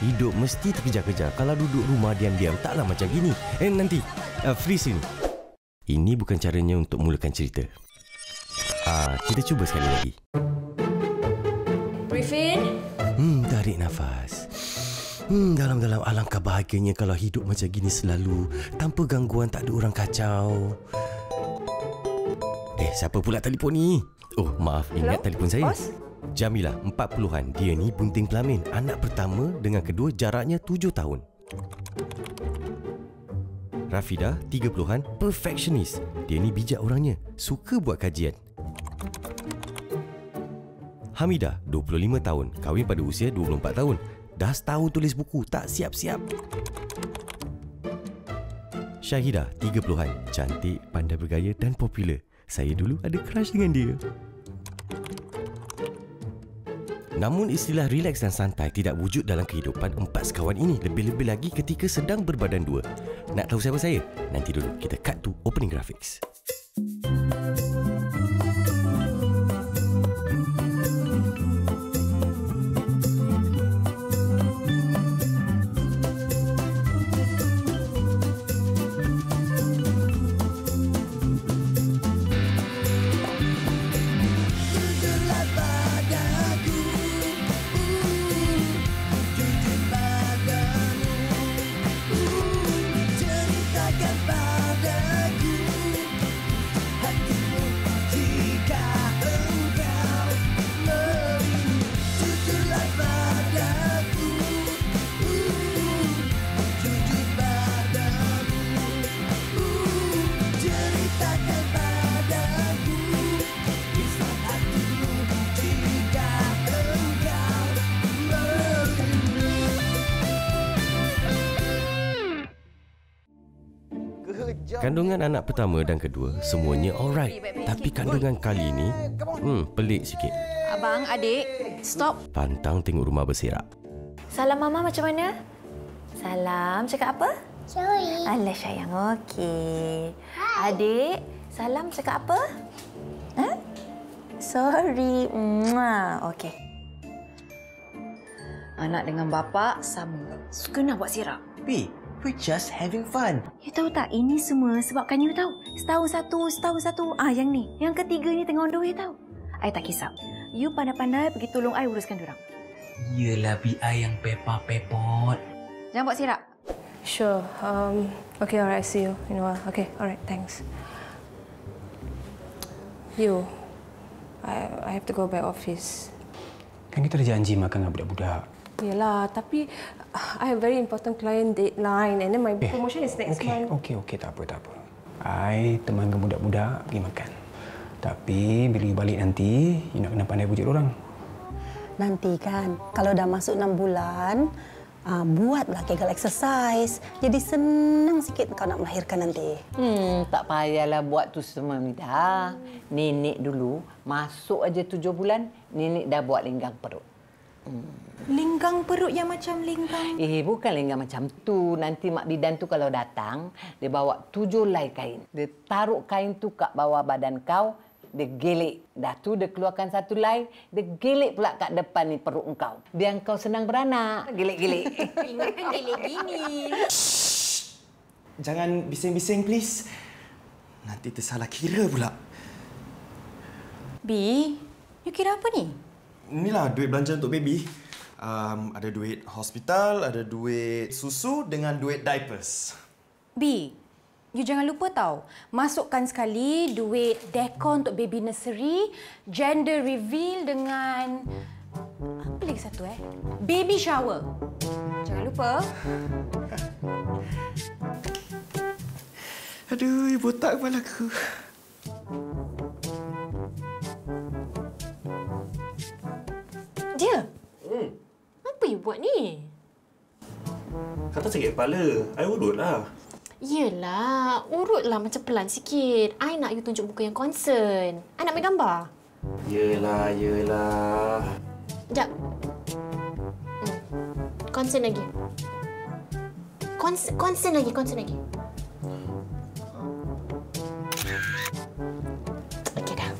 Hidup mesti terkejar-kejar. Kalau duduk rumah diam-diam, taklah macam gini. Nanti, freeze ini. Ini bukan caranya untuk mulakan cerita. Kita cuba sekali lagi. Griffin? Tarik nafas. Dalam-dalam, alangkah bahagianya kalau hidup macam gini selalu. Tanpa gangguan, tak ada orang kacau. Siapa pula telefon ni? Oh, maaf, ingat telefon saya. Bos? Jamilah, 40-an. Dia ni bunting kelamin. Anak pertama dengan kedua jaraknya 7 tahun. Rafidah, 30-an. Perfectionist. Dia ni bijak orangnya. Suka buat kajian. Hamidah, 25 tahun. Kahwin pada usia 24 tahun. Dah setahun tulis buku. Tak siap-siap. Syahidah, 30-an. Cantik, pandai bergaya dan popular. Saya dulu ada crush dengan dia. Namun istilah relax dan santai tidak wujud dalam kehidupan empat sekawan ini. Lebih-lebih lagi ketika sedang berbadan dua. Nak tahu siapa saya? Nanti dulu kita cut to opening graphics. Kandungan anak pertama dan kedua semuanya alright. Tapi kandungan kali ini pelik sikit. Abang, adik, stop. Pantang tengok rumah berserak. Salam Mama macam mana? Salam, cakap apa? Sorry. Alah sayang, okey. Adik, salam cakap apa? Sorry. Okey. Anak dengan bapa sama. Suka nak buat sirap. B, we're just having fun. You tahu tak, ini semua sebabkan you tahu. Setahun satu. Yang ni. Yang ketiga ni tengah on the way tahu. I tak kisah. You pandai-pandai pergi tolong I uruskan diorang. Yelah B.I. yang pepot. Jangan buat sirap. Sure. Okay, alright. See you. You know what? Okay, alright. Thanks. You, I have to go back office. Kan kita ada janji makan dengan budak-budak. Yelah, tapi I have very important client deadline and then my promotion is next month. Okay, tak apa. I temankan budak-budak pergi makan. Tapi bila you balik nanti, you nak kena pandai pujuk orang. Nanti kan, kalau dah masuk 6 bulan, buatlah Kegel exercise. Jadi senang sikit kau nak melahirkan nanti. Tak payahlah buat tu semua, Mida. Nenek dulu, masuk aja 7 bulan, nenek dah buat linggang perut. Linggang perut yang macam linggang... Bukan linggang macam tu. Nanti Mak Bidan tu kalau datang, dia bawa 7 helai kain. Dia taruh kain tu kat bawah badan kau, dia gelik. Dah tu dia keluarkan 1 helai, dia gelik pula kat depan ni perut kau. Biar kau senang beranak. Gelik-gelik. Ingatkan gelik gini. Jangan bising-bising, please. Nanti tersalah kira pula. B, you kira apa ni? Inilah duit belanja untuk baby. Ada duit hospital, ada duit susu dengan duit diapers. B, you jangan lupa tahu. Masukkan sekali duit dekor untuk baby nursery, gender reveal dengan... Apa lagi satu Baby shower. Jangan lupa. Aduh, botak kepala aku. Dia? Apa you buat ni? Kata sakit kepala. I urutlah. Yelah, urutlah macam pelan sikit. I nak you tunjuk muka yang concern. I nak ambil gambar. Yelah. Sekejap. Concern lagi. Concern lagi. Okey, dah.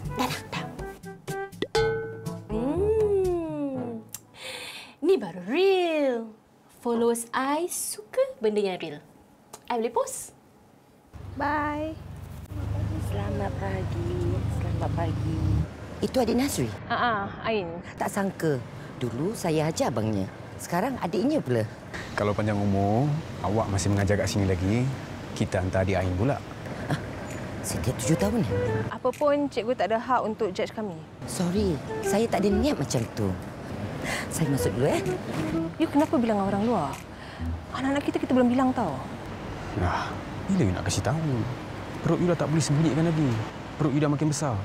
Ni baru real. followers I suka benda yang real. I boleh post. Bye. Selamat pagi. Selamat pagi. Itu adik Nazri? Ain. Tak sangka. Dulu saya ajar abangnya. Sekarang adiknya pula. Kalau panjang umur, awak masih mengajar kat sini lagi, kita hantar adik Ain pula. Setiap 7 tahun. Apa pun cikgu tak ada hak untuk judge kami. Sorry, saya tak ada niat macam tu. Saya masuk dulu, You kenapa bilang dengan orang luar? Anak-anak kita belum bilang tau. Nah, bila you nak kasih tahu? Perut you dah tak boleh sembunyikan lagi. Perut you dah makin besar.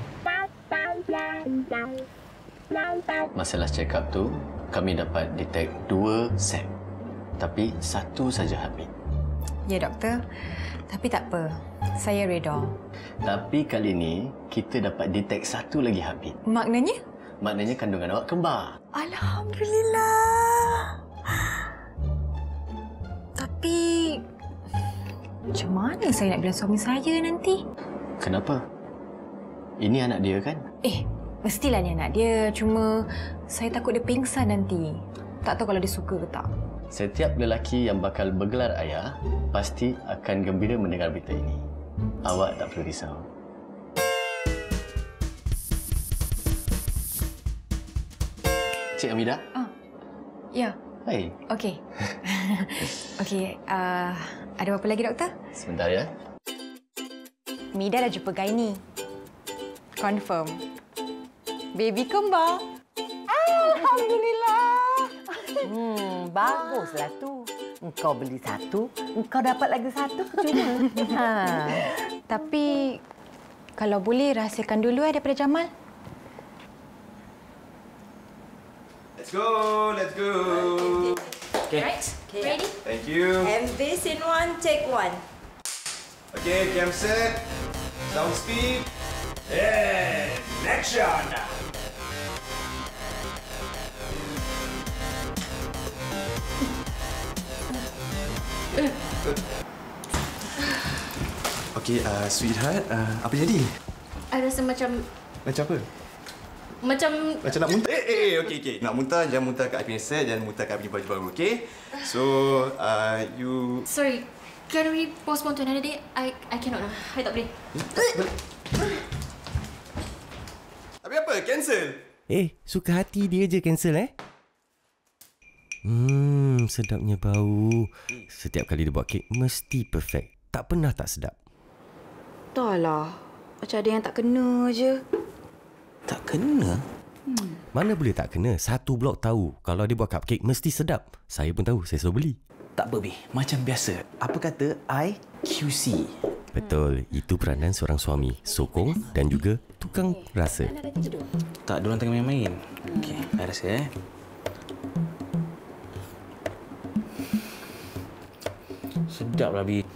Masa last check up tu, kami dapat detect 2 sep. Tapi 1 saja heartbeat. Ya, doktor. Tapi tak apa. Saya reda. Tapi kali ini, kita dapat detect 1 lagi heartbeat. Maknanya? Maknanya kandungan awak kembar. Alhamdulillah. Tapi macam mana saya nak bilang suami saya nanti? Kenapa? Ini anak dia kan? Mestilah ni anak dia. Cuma saya takut dia pingsan nanti. Tak tahu kalau dia suka ke tak. Setiap lelaki yang bakal bergelar ayah pasti akan gembira mendengar berita ini. Awak tak perlu risau. Cik Amida? Ya. Hai. Okey. Okey. Ada apa lagi, doktor? Sebentar ya. Mida dah jumpa Gaini. Confirm. Baby kembar. Alhamdulillah. Baguslah tu. Engkau beli 1, engkau dapat lagi 1 percuma. Tapi kalau boleh rahsiakan dulu daripada Jamal. Let's go, let's go. Okay. Right? Ready? Thank you. And this in 1, take 1. Okay, cam set. Sound speed. And action. Okay, sweetheart, apa jadi? I rasa macam Macam apa? Macam nak muntah? Okay. Nak muntah, jangan muntah kat I punya set, jangan muntah kat I punya baju baru, okay? So, you... Sorry, can we postpone to another day? I cannot lah. I tak boleh. Tapi apa? Cancel? Suka hati dia je cancel sedapnya bau. Setiap kali dia buat kek, mesti perfect. Tak pernah tak sedap. Tak lah. Macam ada yang tak kena je. Tak kena? Mana boleh tak kena? Satu blok tahu. Kalau dia buat cupcake, mesti sedap. Saya pun tahu. Saya selalu beli. Tak apa, Bi. Macam biasa. Apa kata I QC? Betul. Itu peranan seorang suami. Sokong dan juga tukang rasa. Tak, diorang tengah main-main. Okey, I rasa sedap lah, Bi.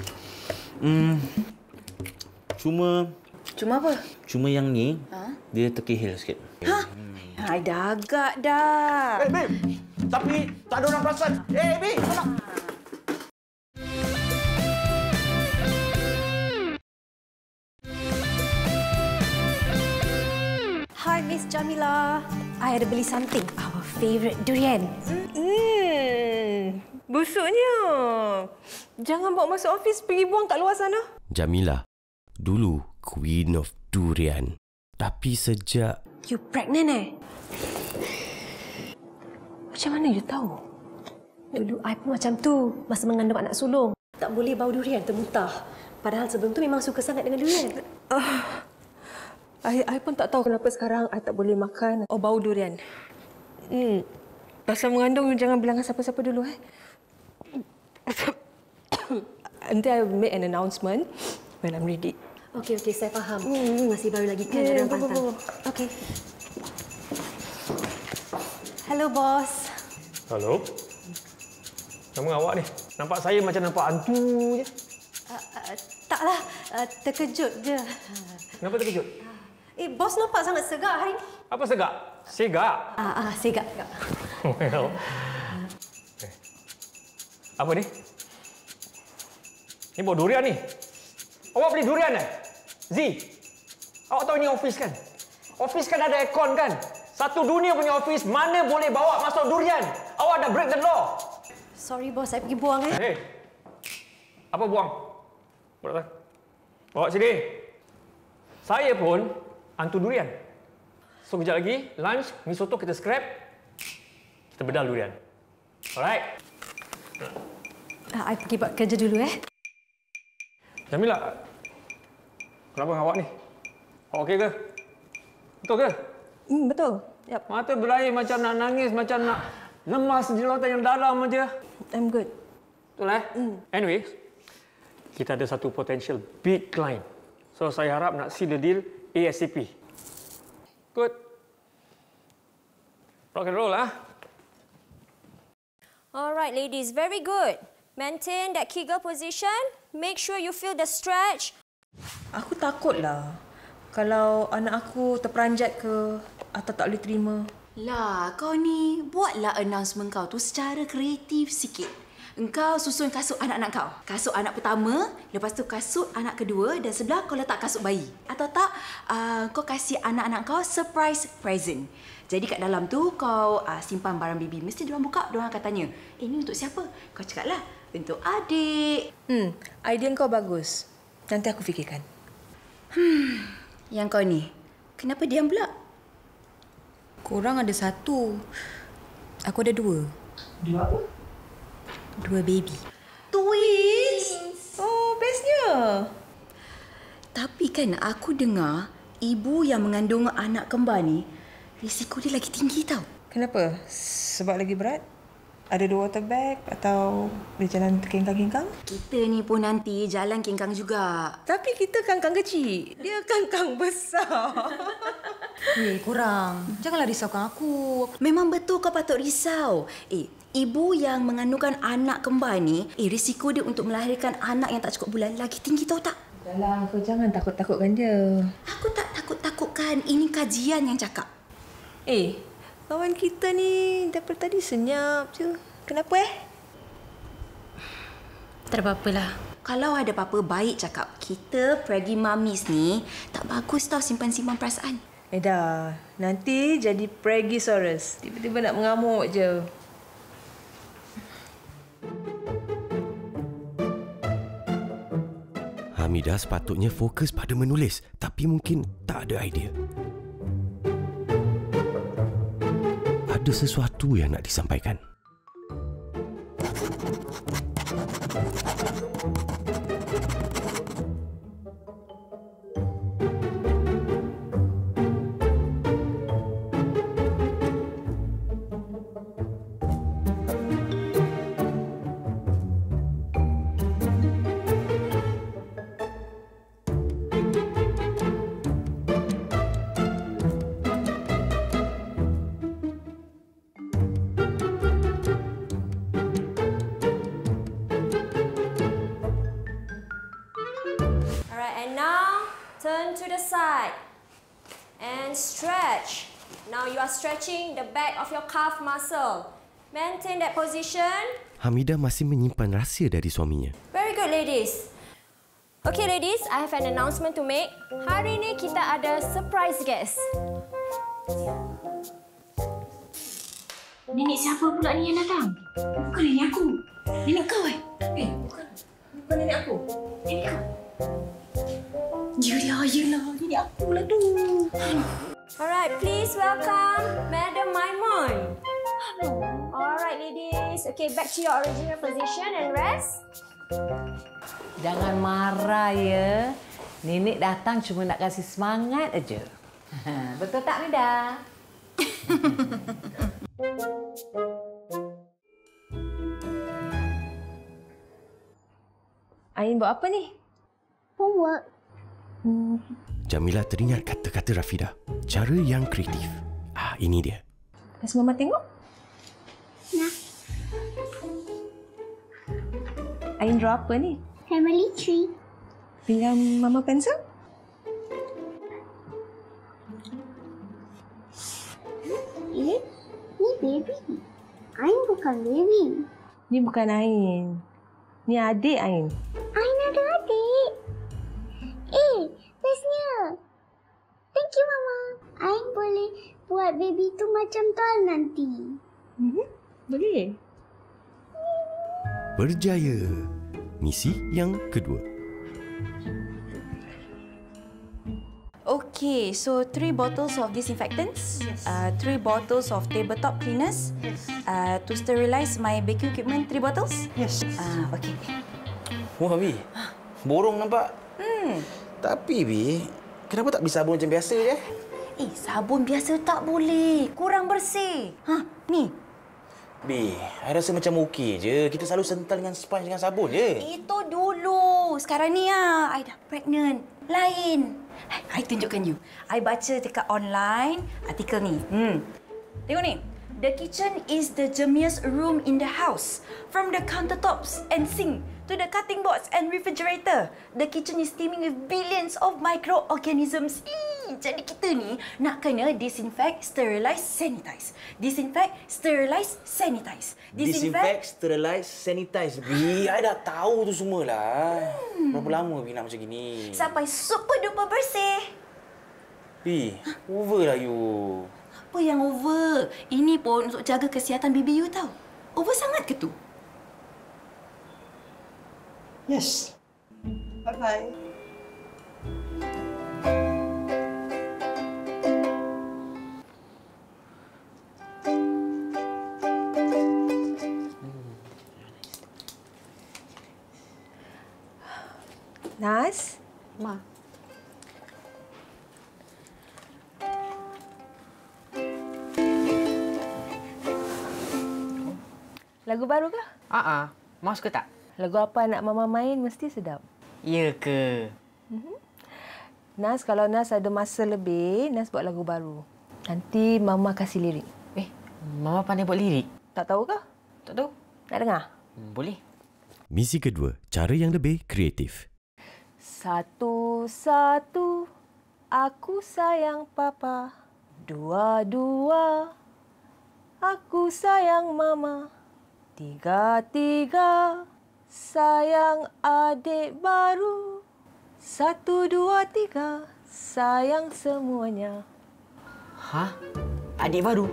Cuma apa? Cuma yang ni, dia terkehil sikit. I dah agak dah. Babe. Tapi tak ada orang perasan. Babe, salah. Hi, Miss Jamila. I ada beli something. Our favourite durian. Busuknya. Jangan bawa masuk office, pergi buang kat luar sana. Jamila, dulu Queen of Durian. Tapi sejak... You pregnant Macam mana you tahu? Dulu I pun macam tu masa mengandung anak sulung. Tak boleh bau durian, termuntah. Padahal sebelum tu memang suka sangat dengan durian. I pun tak tahu kenapa sekarang I tak boleh makan bau durian. Pasal mengandung, jangan bilang dengan siapa-siapa dulu. Nanti I will make an announcement when I'm ready. Okey, saya faham. Masih baru lagi kan dalam pantang. Okey. Hello, bos. Halo. Nama awak ni? Nampak saya macam nampak hantu je. Taklah, terkejut je. Kenapa terkejut? Bos nampak sangat segar hari ni. Apa segak? Segak? Segak. Well. Apa ni? Ni bawa durian ni. Awak beli durian Z, awak tahu ini office kan? Office kan ada aircon kan? Satu dunia punya office, mana boleh bawa masuk durian? Awak dah break the law. Sorry bos, saya pergi buang Hei, apa buang? Bawa sini. Saya pun hantu durian. So, kejap lagi, lunch, mi soto kita scrap. Kita bedal durian. Alright? I pergi buat kerja dulu Jamila, kenapa dengan awak ni? Awak okey ke? Betul ke? Betul. Yep. Mata berair macam nak nangis, macam nak lemas di lautan yang dalam aja. I'm good. Betul Anyway, kita ada satu potential big client. So saya harap nak seal the deal ASAP. Good. Rock and roll Alright ladies, very good. Maintain that Kegel position. Make sure you feel the stretch. Aku takutlah kalau anak aku terperanjat ke atau tak boleh terima. Lah, kau ni buatlah announcement kau tu secara kreatif sikit. Engkau susun kasut anak-anak kau. Kasut anak pertama, lepas tu kasut anak kedua dan sebelah kau letak kasut bayi. Atau tak, kau kasih anak-anak kau surprise present. Jadi kat dalam tu kau simpan barang baby. Mesti diorang buka, diorang akan tanya, ini untuk siapa? Kau cakaplah, untuk adik. Idea kau bagus. Nanti aku fikirkan. Yang kau ni, kenapa diam pula? Korang ada satu. Aku ada dua. Dua apa? Dua baby. Twins? Oh, bestnya. Tapi kan aku dengar ibu yang mengandung anak kembar ni, risiko dia lagi tinggi tau. Kenapa? Sebab lagi berat? Ada dua water bag atau dia jalan terkingkang-kingkang? Kita ni pun nanti jalan kingkang juga. Tapi kita kangkang kecil. Dia kangkang besar. Korang. Janganlah risaukan aku. Memang betul kau patut risau. Ibu yang mengandungkan anak kembar ni, risiko dia untuk melahirkan anak yang tak cukup bulan lagi tinggi tahu tak? Dahlah, kau jangan takut-takutkan dia. Aku tak takut-takutkan. Ini kajian yang cakap. Kawan kita ni daripada tadi senyap je. Kenapa Tak ada apa-apalah. Kalau ada apa-apa, baik cakap. Kita pregi mamis ni tak bagus tau simpan-simpan perasaan. Dah. Nanti jadi Pregisaurus. Tiba-tiba nak mengamuk je. Hamidah sepatutnya fokus pada menulis, tapi mungkin tak ada idea. Ada sesuatu yang nak disampaikan. Turn to the side and stretch. Now you are stretching the back of your calf muscle. Maintain that position. Hamidah masih menyimpan rahsia dari suaminya. Very good, ladies. Okay, ladies, I have an announcement to make. Hari ini kita ada surprise guest. Nenek siapa pula ni yang datang? Bukan nenek aku. Nenek kau Bukan nenek aku. Nenek kau. Yelah. Nenek aku lah tu. Alright, please welcome Madam Maimun. Alright, ladies. Okay, back to your original position and rest. Jangan marah ya. Nenek datang cuma nak kasih semangat aja. Betul tak, Mida? Ain buat apa ni? Homework. Jamilah teringat kata-kata Rafidah. Cara yang kreatif. Ini dia. Kasih Mama tengok. Nah. Ain draw apa ni? Family tree. Pinjam Mama pensel? Ni baby. Ain bukan baby. Ni bukan Ain. Ni adik Ain. Ain ada adik. Bestnya. Thank you, Mama. Ain boleh buat baby tu macam doll nanti. Boleh? berjaya. Misi yang kedua. Okay, so 3 bottles of disinfectants, 3 bottles of tabletop cleaners, to sterilize my baking equipment, 3 bottles? Yes. Okay. Wah, Bi. Borong nampak. Tapi, Bi, kenapa tak beli sabun macam biasa je? Sabun biasa tak boleh. Kurang bersih. Ni. Bi, I rasa macam okey je. Kita selalu sental dengan sponge dengan sabun je. Itu dulu. Sekarang ni I dah pregnant. Lain. I tunjukkan you. I baca dekat online artikel ni. Tengok ni. The kitchen is the germiest room in the house. From the countertops and sink to the cutting boards and refrigerator. The kitchen is teeming with billions of microorganisms. Jadi kita ni nak kena disinfect, sterilize, sanitize. Disinfect, sterilize, sanitize. Disinfect, sterilize, sanitize. Bi, I dah tahu tu semualah. Berapa lama Bi nak macam gini? Sampai super duper bersih. Bi, over lah you. Apa yang over? Ini pun untuk jaga kesihatan baby you tau. Over sangat ke tu? Yes. Bye-bye. Nas? Ma. Lagu baru ke? Mau suka tak? Lagu apa anak Mama main mesti sedap. Ya ke? Nas, kalau Nas ada masa lebih, Nas buat lagu baru. Nanti Mama kasih lirik. Mama pandai buat lirik? Tak tahu ke? Tak tahu. Nak dengar? Boleh. Misi kedua, cara yang lebih kreatif. Satu-satu, aku sayang Papa. Dua-dua, aku sayang Mama. Tiga-tiga, sayang adik baru. 1, 2, 3, sayang semuanya. Hah? Adik baru?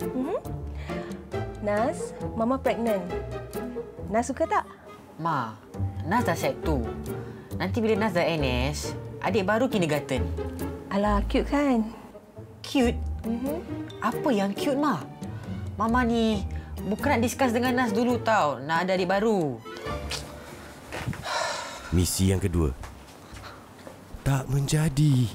Nas, Mama pregnant. Nas suka tak? Ma, Nas dah set 2. Nanti bila Nas dah NS, adik baru kindergarten. Alah, cute kan? Cute? Apa yang cute, Ma? Mama ni bukan nak discuss dengan Nas dulu tau. Nak ada adik baru. Misi yang kedua. Tak menjadi.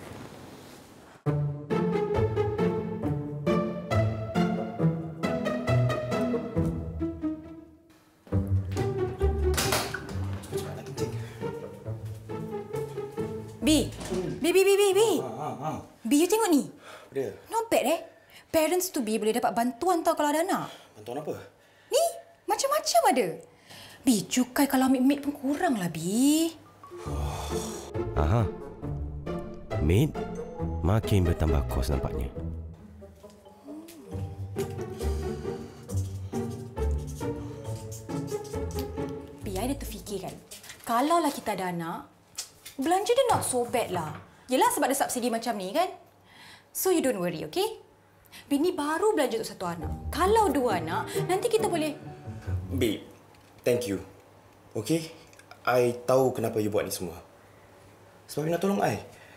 Bi, you tengok ni. Dia. Not bad Parents to be boleh dapat bantuan tau kalau ada anak. Bantuan apa? Ni, macam-macam ada. Bi, cukai kalau ambil maid pun kurang lah, Bi. Maid makin bertambah kos nampaknya. Bi, I dah terfikirkan. Kalaulah kita ada anak, belanja dia not so bad lah. Yelah sebab ada subsidi macam ni kan. So you don't worry, okay? Bini baru belanja untuk 1 anak. Kalau 2 anak, nanti kita boleh... Babe, thank you. Okay? I tahu kenapa you buat ni semua. Sebab you nak tolong I.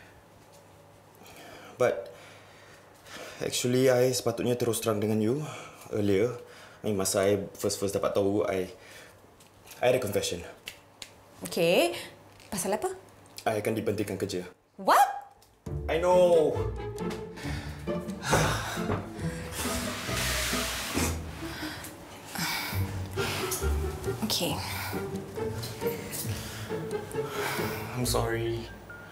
But actually, I sepatutnya terus terang dengan you earlier. Masa I first dapat tahu, I ada confession. Okay. Pasal apa? I akan diberhentikan kerja. What? I know. Okay. I'm sorry.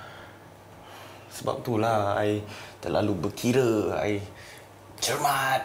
Sebab itulah I terlalu berkira. I cermat.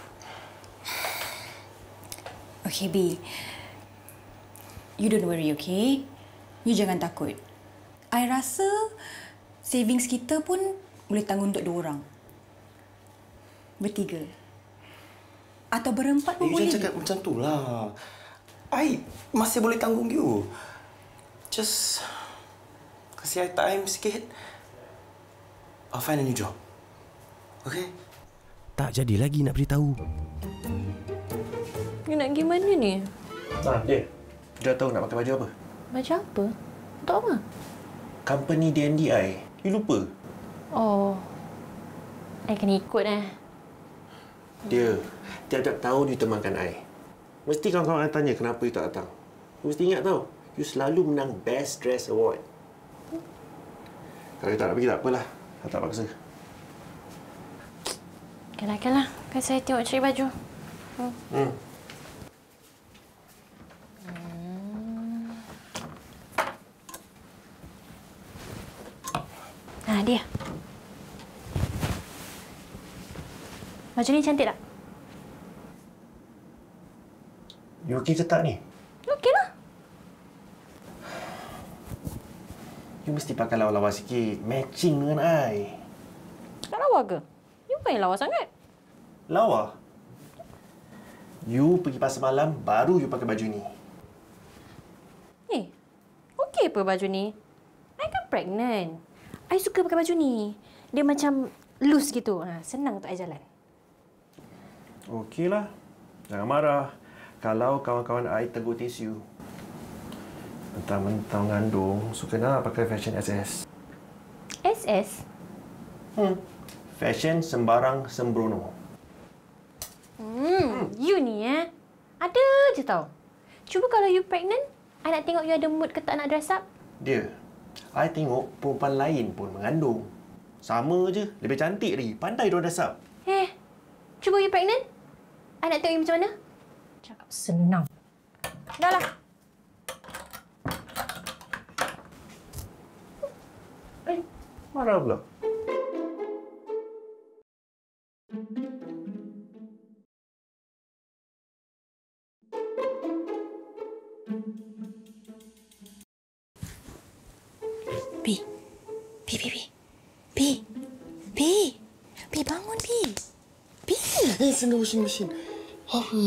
Okay, B. You don't worry, okay? You jangan takut. I rasa savings kita pun boleh tanggung untuk 2 orang. Bertiga. Atau berempat pun boleh. You jangan cakap macam tu lah. I masih boleh tanggung you. Just kasih I time sikit. I'll find a new job. Okay? Tak jadi lagi nak beritahu. You nak pergi mana ni? Dia. Dah tahu nak pakai baju apa? Baju apa? Untuk apa? Company DNDI. You lupa? Oh. I kena ikut Dia, tiap-tiap tahun you temankan I. Mesti kawan-kawan I tanya kenapa you tak datang. You mesti ingat tau, you selalu menang Best Dress Award. Kalau you tak nak pergi, tak apalah. I tak paksa. Okeylah. Kan saya tengok cari baju. Dia. Baju ni cantik tak? You okey ke tak ni? Okeylah. You mesti pakai lawa-lawa sikit. Matching dengan I. Tak lawa ke? You bukan yang lawa sangat. Lawa? You pergi pasar malam, baru you pakai baju ni. Okey apa baju ni? I kan pregnant. I suka pakai baju ni. Dia macam loose gitu. Senang untuk I jalan. Okeylah. Jangan marah. Kalau kawan-kawan I tegur tis you. Mentang-mentang mengandung, suka nak pakai fashion SS. SS? Fashion sembarang sembrono. You ni ada je tau. Cuba kalau you pregnant, I nak tengok you ada mood ke tak nak dress up. Dia, I tengok perempuan lain pun mengandung. Sama je, lebih cantik lagi. Pandai diorang dress up. Cuba you pregnant. I nak tengok you macam mana. Cakap senang. Dah lah. Marah pula. Bi, bangun, Bi. Bi. Senang mesin. Apa?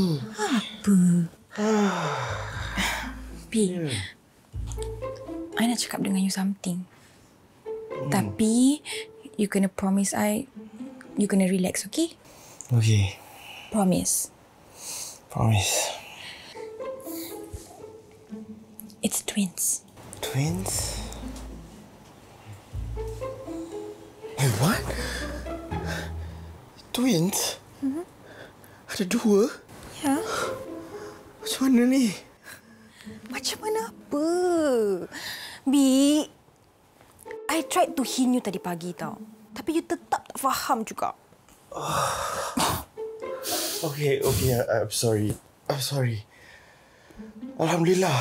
Bi, I nak cakap dengan you something. Tapi, you kena promise I, you kena relax, okay? Okay. Promise. Promise. It's twins. Twins? Wait, what? Twins? Ada dua? Ya. Macam mana ni? Macam mana apa? Bi, I tried to hint you tadi pagi tau. Tapi you tetap tak faham juga. Okay, I'm sorry. Alhamdulillah.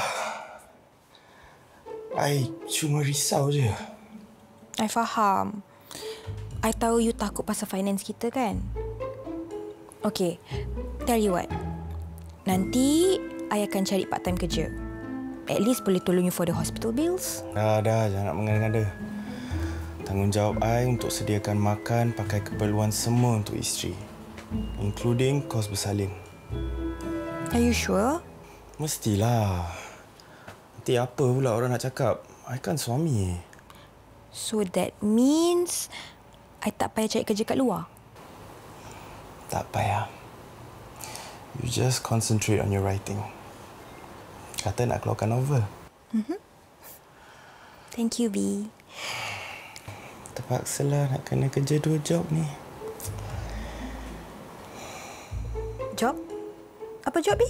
I cuma risau je. I faham. I tahu you takut pasal finance kita kan? Okay, tell you what. Nanti, I akan cari part-time kerja. At least boleh tolong you for the hospital bills. Dah, jangan nak mengada-ngada. Tanggungjawab I untuk sediakan makan pakai keperluan semua untuk isteri. Including kos bersalin. Are you sure? Mestilah. Nanti apa pula orang nak cakap? I kan suami. So that means I tak payah cari kerja kat luar? Tak payah. You just concentrate on your writing. Kata nak keluarkan novel. Thank you, B. Terpaksalah nak kena kerja 2 job ni. Job? Apa job, B?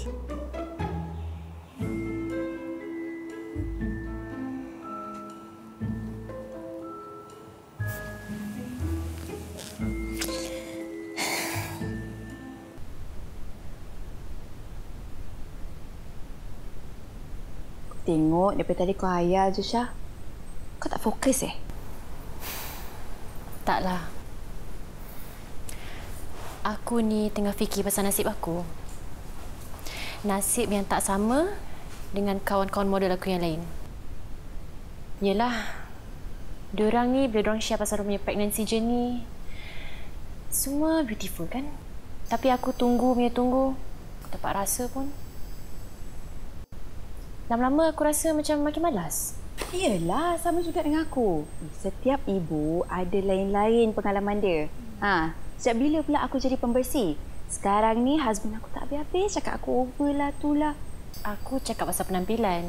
Tengok daripada tadi kau hayal je, Syah. Kau tak fokus Taklah. Aku ni tengah fikir pasal nasib aku. Nasib yang tak sama dengan kawan-kawan model aku yang lain. Yelah, diorang ni bila diorang share pasal punya pregnancy journey, semua beautiful kan? Tapi aku tunggu, tak dapat rasa pun. Lama-lama aku rasa macam makin malas. Yelah, sama juga dengan aku. Setiap ibu ada lain-lain pengalaman dia. Sejak bila pula aku jadi pembersih? Sekarang ni husband aku tak habis-habis cakap aku over lah tu lah. Aku cakap pasal penampilan.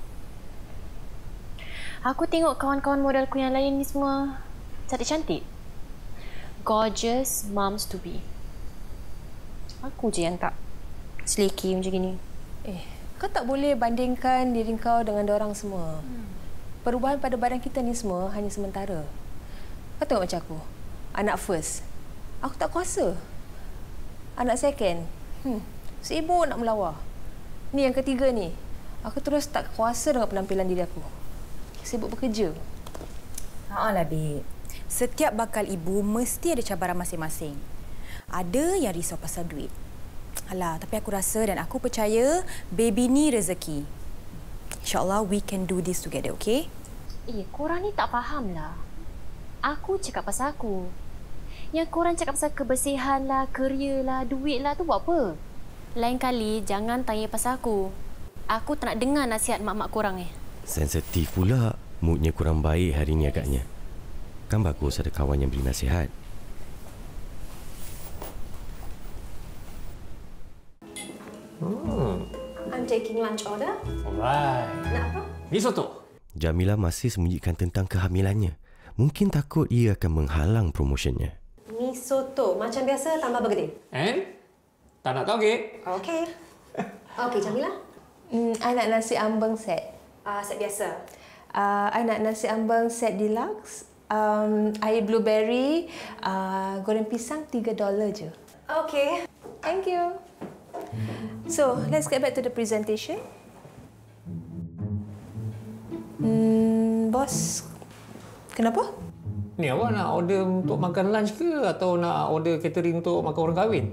Aku tengok kawan-kawan modelku yang lain ni semua cantik-cantik. Gorgeous moms to be. Aku je yang tak seleki macam gini. Kau tak boleh bandingkan diri kau dengan diorang semua. Perubahan pada badan kita ni semua hanya sementara. Kau tengok macam aku. Anak first. Aku tak kuasa. Anak second. Sibuk nak melawar. Ni yang ketiga ni. Aku terus tak kuasa dengan penampilan diri aku. Sibuk bekerja. Lah, Beb. Setiap bakal ibu mesti ada cabaran masing-masing. Ada yang risau pasal duit. Alah, tapi aku rasa dan aku percaya baby ni rezeki. InsyaAllah we can do this together, okay? Korang ni tak faham lah. Aku cakap pasal aku. Yang korang cakap pasal kebersihan lah, kerja lah, duit lah tu buat apa? Lain kali jangan tanya pasal aku. Aku tak nak dengar nasihat mak-mak korang ni. Sensitif pula. Moodnya kurang baik hari ni agaknya. Kan bagus ada kawan yang beri nasihat. I'm taking lunch order. Alright. Nak apa? Risotto. Jamila masih sembunyikan tentang kehamilannya. Mungkin takut ia akan menghalang promotionnya. Mi soto. Macam biasa, tambah bergedil. And? Tak nak tahu, okay? Okey. Okey, Jamila? I nak nasi ambeng set. Set biasa. I nak nasi ambeng set deluxe. Air blueberry. Goreng pisang $3 je. Okey. Thank you. So, let's get back to the presentation. Bos, kenapa? Ni awak nak order untuk makan lunch ke atau nak order catering untuk makan orang kahwin?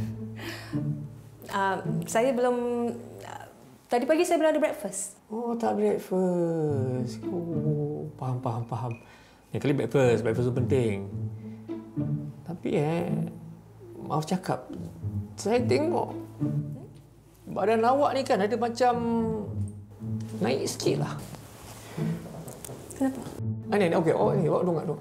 Saya belum... tadi pagi saya belum ada breakfast. Oh, tak breakfast. Oh, faham. Yang kali breakfast tu penting. Tapi maaf cakap, saya tengok badan awak ni kan ada macam naik sikit lah. Kenapa? Ni, okey. Oh, ni, awak duduk.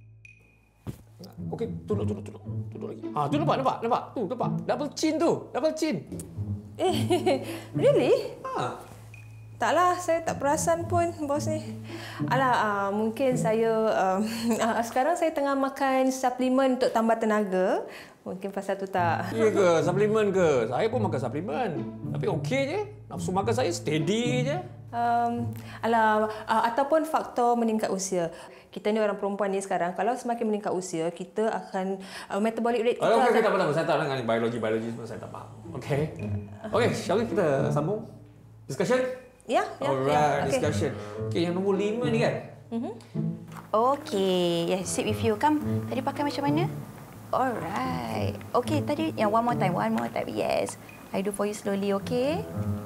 Okey, tunduk lagi. Tu nampak. Tu, nampak. Double chin. Really? Taklah, saya tak perasan pun bos ni. Alah, mungkin saya... sekarang saya tengah makan suplemen untuk tambah tenaga. Mungkin pasal tu tak... Ya ke? Suplemen ke? Saya pun makan suplemen. Tapi okey je. Nafsu makan saya steady je. Ataupun faktor meningkat usia. Kita ni orang perempuan ni sekarang, kalau semakin meningkat usia, kita akan... metabolic rate kita Okey, tak apa. Saya tak dengan biologi semua saya tak faham. Okey. Okey, shall we kita sambung? Discussion? Ya. Alright, discussion. Okey, yang nombor 5 ni kan? Okay, yes, sit with you. Come, tadi pakai macam mana? Alright. Okay, tadi yang one more time. Yes. I do for you slowly, okay?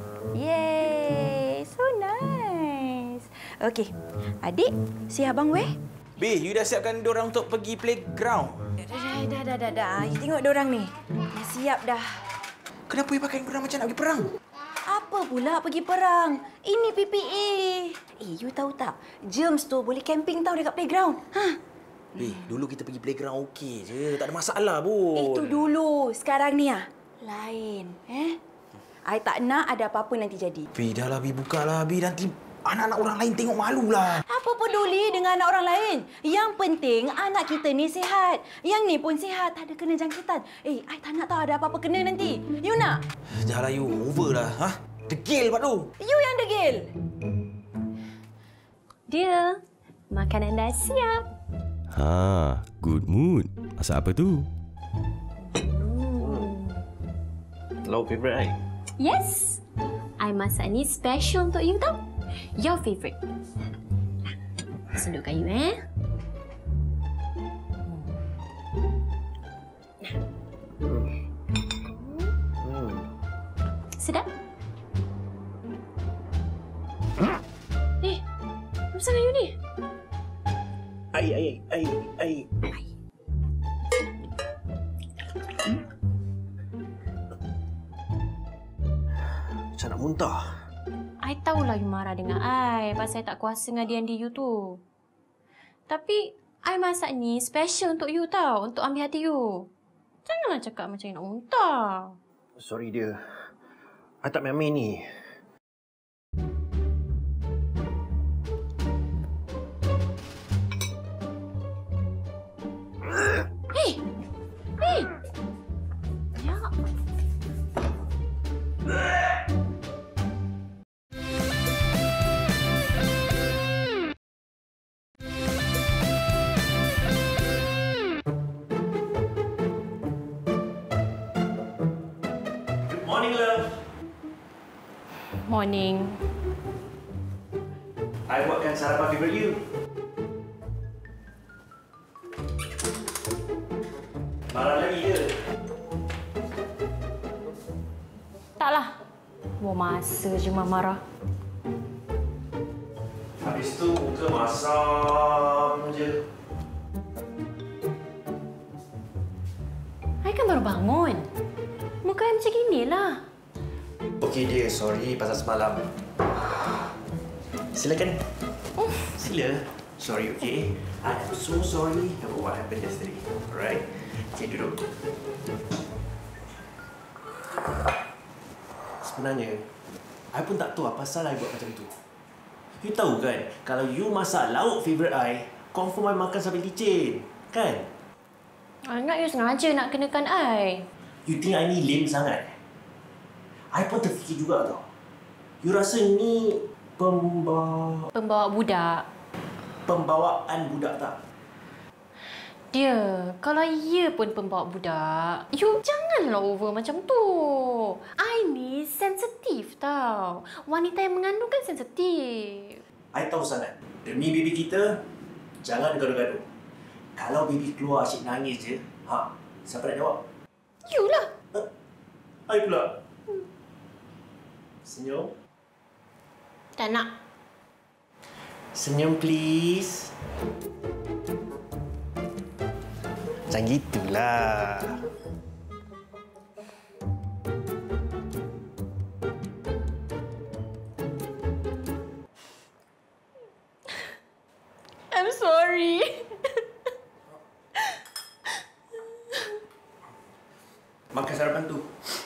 Yay, so nice. Okay, adik, si abang weh? B, you dah siapkan diorang untuk pergi playground? Dah. You tengok diorang ni. Dah siap dah. Kenapa you pakai diorang macam nak pergi perang? Apa pula pergi perang? Ini PPE. You tahu tak? Germs tu boleh camping tau dekat playground. Dulu kita pergi playground okey je. Tak ada masalah pun. Itu dulu. Sekarang ni lain. I tak nak ada apa-apa nanti jadi. Bi, dah lah Bi, buka lah Bi. Nanti anak-anak orang lain tengok malu lah. Apa peduli dengan anak orang lain? Yang penting anak kita ni sihat. Yang ni pun sihat. Tak ada kena jangkitan. I tak nak tahu ada apa-apa kena nanti. You nak? Dah lah you, over lah. Degil pak tu. You yang degil. Dia, makanan dah siap. Good mood. Masak apa tu? Lauk favourite I. Yes. I masak ni special untuk you tau. Your favourite. Sendukkan you Sedap? Apa sangat you ni? Ai. Macam nak muntah. I tahulah you marah dengan I pasal I tak kuasa dengan D&D you tu. Tapi, I masak ni special untuk you tau. Untuk ambil hati you. Janganlah cakap macam nak muntah. Sorry dia. I tak main-main ni. Morning. I buatkan sarapan favorite you. Marah lagi ke? Taklah. Buang masa je marah. Habis tu muka masam je. I kan baru bangun. Muka I macam inilah. Okey dia, sorry pasal semalam. Silakan. Sila. Sorry, okay? I am so sorry about what happened yesterday. Alright? Okay, duduk. Sebenarnya, I pun tak tahu apa pasal I buat macam tu. You tahu kan, kalau you masak lauk favourite I, confirm I makan sampai licin. Kan? I nak you sengaja nak kenakan I. You think I ni lame sangat? I pun terfikir juga tau. You rasa ni Pembawa budak. Pembawaan budak tak? Dia, kalau ia pun pembawa budak, you janganlah over macam tu. I ni sensitif tau. Wanita yang mengandung kan sensitif. I tahu sangat. Demi baby kita, jangan gaduh-gaduh. Kalau baby keluar asyik nangis je, siapa nak jawab? You lah. I pula. Senyum. Tak nak. Senyum please. Macam gitulah. I'm sorry. Makan sarapan tu.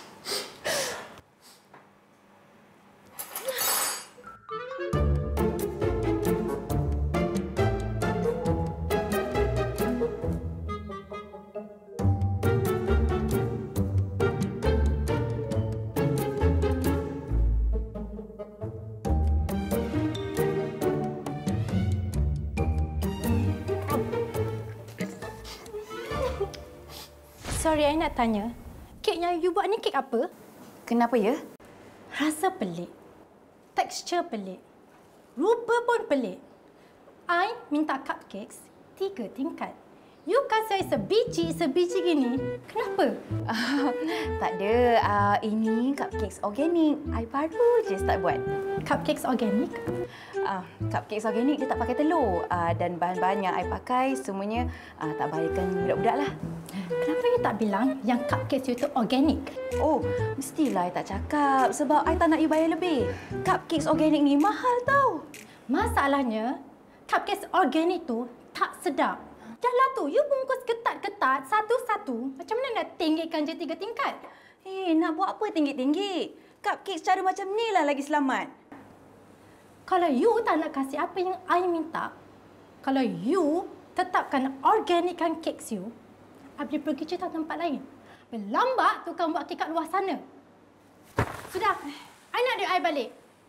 Sorry, I nak tanya. Kek yang you buat ni kek apa? Kenapa ya? Rasa pelik. Tekstur pelik. Rupa pun pelik. I minta cupcakes 3 tingkat. You kasih I sebiji gini. Kenapa? Tak ada. Ini cupcakes organik. I baru je start buat. Cupcakes organik? Cupcakes organik dia tak pakai telur. Dan bahan-bahan yang I pakai semuanya tak bahayakan budak-budak lah. Kenapa you tak bilang yang cupcakes you tu organik? Oh, mestilah I tak cakap sebab I tak nak you bayar lebih. Cupcakes organik ni mahal tau. Masalahnya, cupcakes organik tu tak sedap. Dah lah tu, you bungkus ketat-ketat satu-satu. Macam mana nak tinggikan je 3 tingkat? Nak buat apa tinggi-tinggi? Cupcakes cara macam ni lah lagi selamat. Kalau you tak nak kasih apa yang I minta, kalau you tetapkan organikkan cakes you, I boleh pergi cerita tempat lain. Lambat tukang buat kek kat luar sana. Sudah, I nak duit I balik.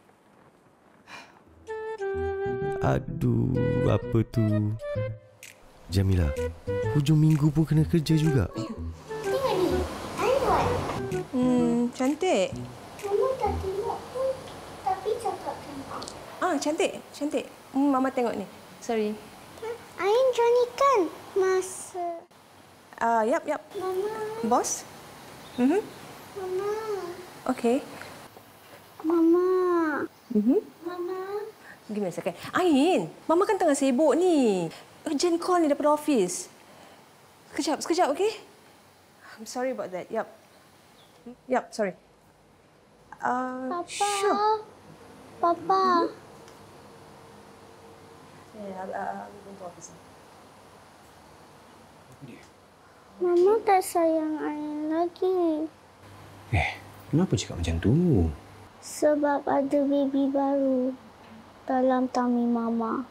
Aduh, apa tu? Jamila, hujung minggu pun kena kerja juga. Tengok ni, I buat. Cantik. Mama tak tengok pun, tapi cakap cantik. Cantik, cantik. Mama tengok ni. Sorry. I Johnny kan masa. Yap. Mama. Bos? Mama. Okey. Mama. Mama. Gimana sekali? Ain, Mama kan tengah sibuk ni. Urgent call ni daripada office. Sekejap, okey? I'm sorry about that. Yap, sorry. Papa. Sure. Papa. I'll go to office. Mama tak sayang I lagi. Kenapa cakap macam tu? Sebab ada baby baru dalam tummy Mama.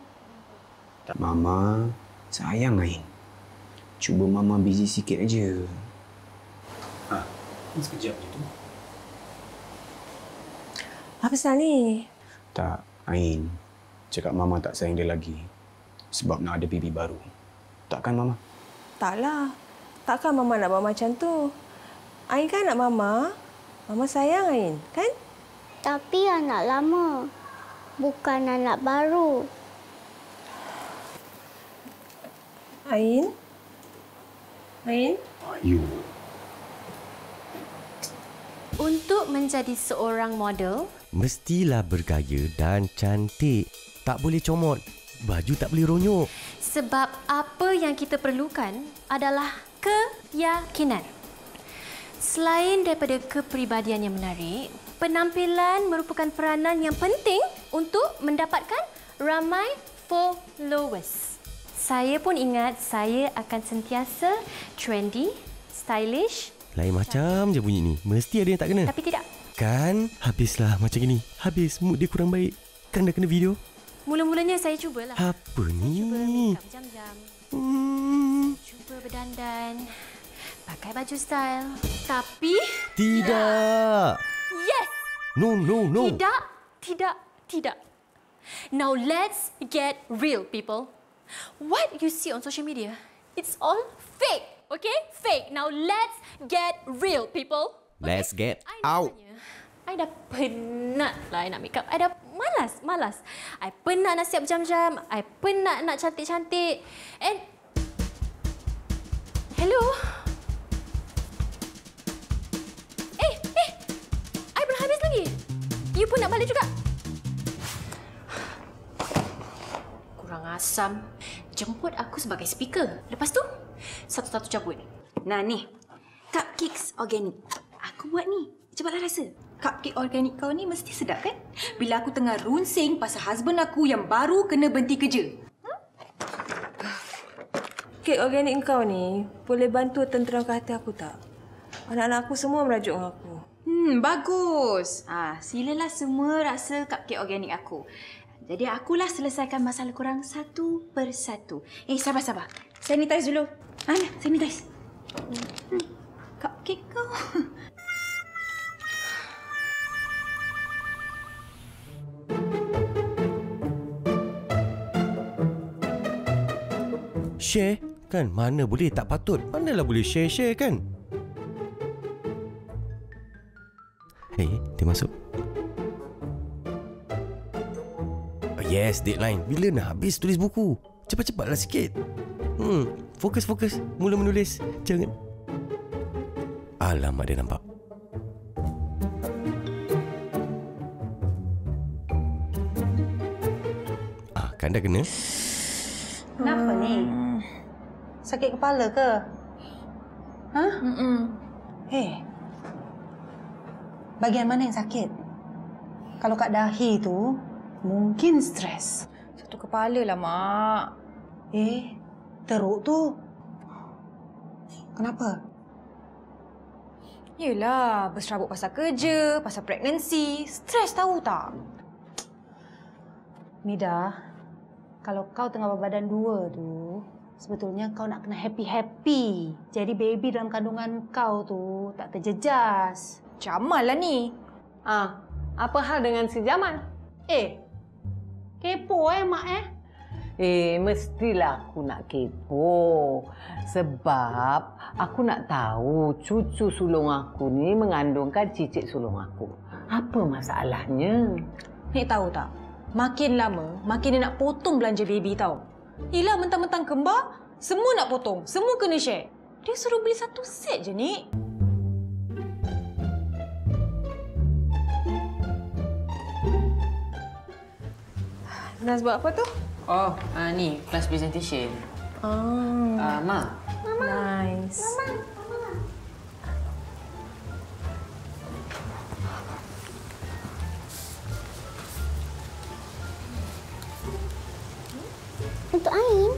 Mama sayang Ain. Cuba Mama busy sikit aja. Sekejap je tu. Apa pasal ni? Tak, Ain. Cakap Mama tak sayang dia lagi. Sebab nak ada baby baru. Takkan Mama? Taklah. Takkan Mama nak buat macam tu. Ain kan nak Mama. Mama sayang Ain, kan? Tapi anak lama, bukan anak baru. Ain? Ain? Ayu. Untuk menjadi seorang model, mestilah bergaya dan cantik. Tak boleh comot. Baju tak boleh ronyok. sebab apa yang kita perlukan adalah keyakinan. Selain daripada kepribadian yang menarik, penampilan merupakan peranan yang penting untuk mendapatkan ramai followers. Saya pun ingat saya akan sentiasa trendy, stylish. Lain macam je bunyi ni. Mesti ada yang tak kena. Tapi tidak. Kan habislah macam gini. Habis mood dia kurang baik. Kan dah kena video. Mula-mulanya saya cubalah. Apa ni? Cuba make up berjam-jam. Cuba berdandan. Pakai baju style. Tapi... Tidak. Yes! No. Tidak. Now let's get real, people. What you see on social media, it's all fake, okay? Fake. Now let's get real, people. Let's get out. I dah penat lah nak make up. I dah malas. I penat nak siap jam-jam. I penat nak cantik-cantik. And... Hello? I belum habis lagi. You pun nak balik juga? Kurang asam. Jemput aku sebagai speaker. Lepas tu, satu-satu cabut. Nah ni, cupcakes organik. Aku buat ni. Cepatlah rasa. Cupcake organik kau ni mesti sedap kan? Bila aku tengah runsing pasal husband aku yang baru kena berhenti kerja. Kek organik kau ni boleh bantu tenteramkan hati aku tak? Anak-anak aku semua merajuk dengan aku. Bagus. Silalah semua rasa cupcake organik aku. Jadi akulah selesaikan masalah korang satu persatu. Sabar. Sanitize dulu. Sanitize. Cupcake kau. Share? Kan mana boleh, tak patut. Manalah boleh share kan? Dia masuk. Yes, deadline. Bila nak habis tulis buku? Cepat-cepatlah sikit. Fokus. Mula menulis. Jangan. Alamak, dia nampak. Kan dah kena. Kenapa ni? Sakit kepala ke? Bagian mana yang sakit? Kalau kat dahi tu, mungkin stres. Satu kepala lah, Mak. Teruk tu. Kenapa? Yelah, berserabut pasal kerja, pasal pregnancy. Stres tahu tak? Mida, kalau kau tengah berbadan dua tu, sebetulnya kau nak kena happy-happy. Jadi baby dalam kandungan kau tu tak terjejas. Jamal lah ni. Apa hal dengan si Jamal? Kepo Mak Mestilah aku nak kepo. Sebab aku nak tahu cucu sulung aku ni mengandungkan cicit sulung aku. Apa masalahnya? Nek tahu tak? Makin lama, makin dia nak potong belanja baby tau. Yelah, mentang-mentang kembar, semua nak potong. Semua kena share. Dia suruh beli satu set je, Nik. Nas buat apa tu? Ni, kelas presentation. Ma. Nice. Untuk Ain?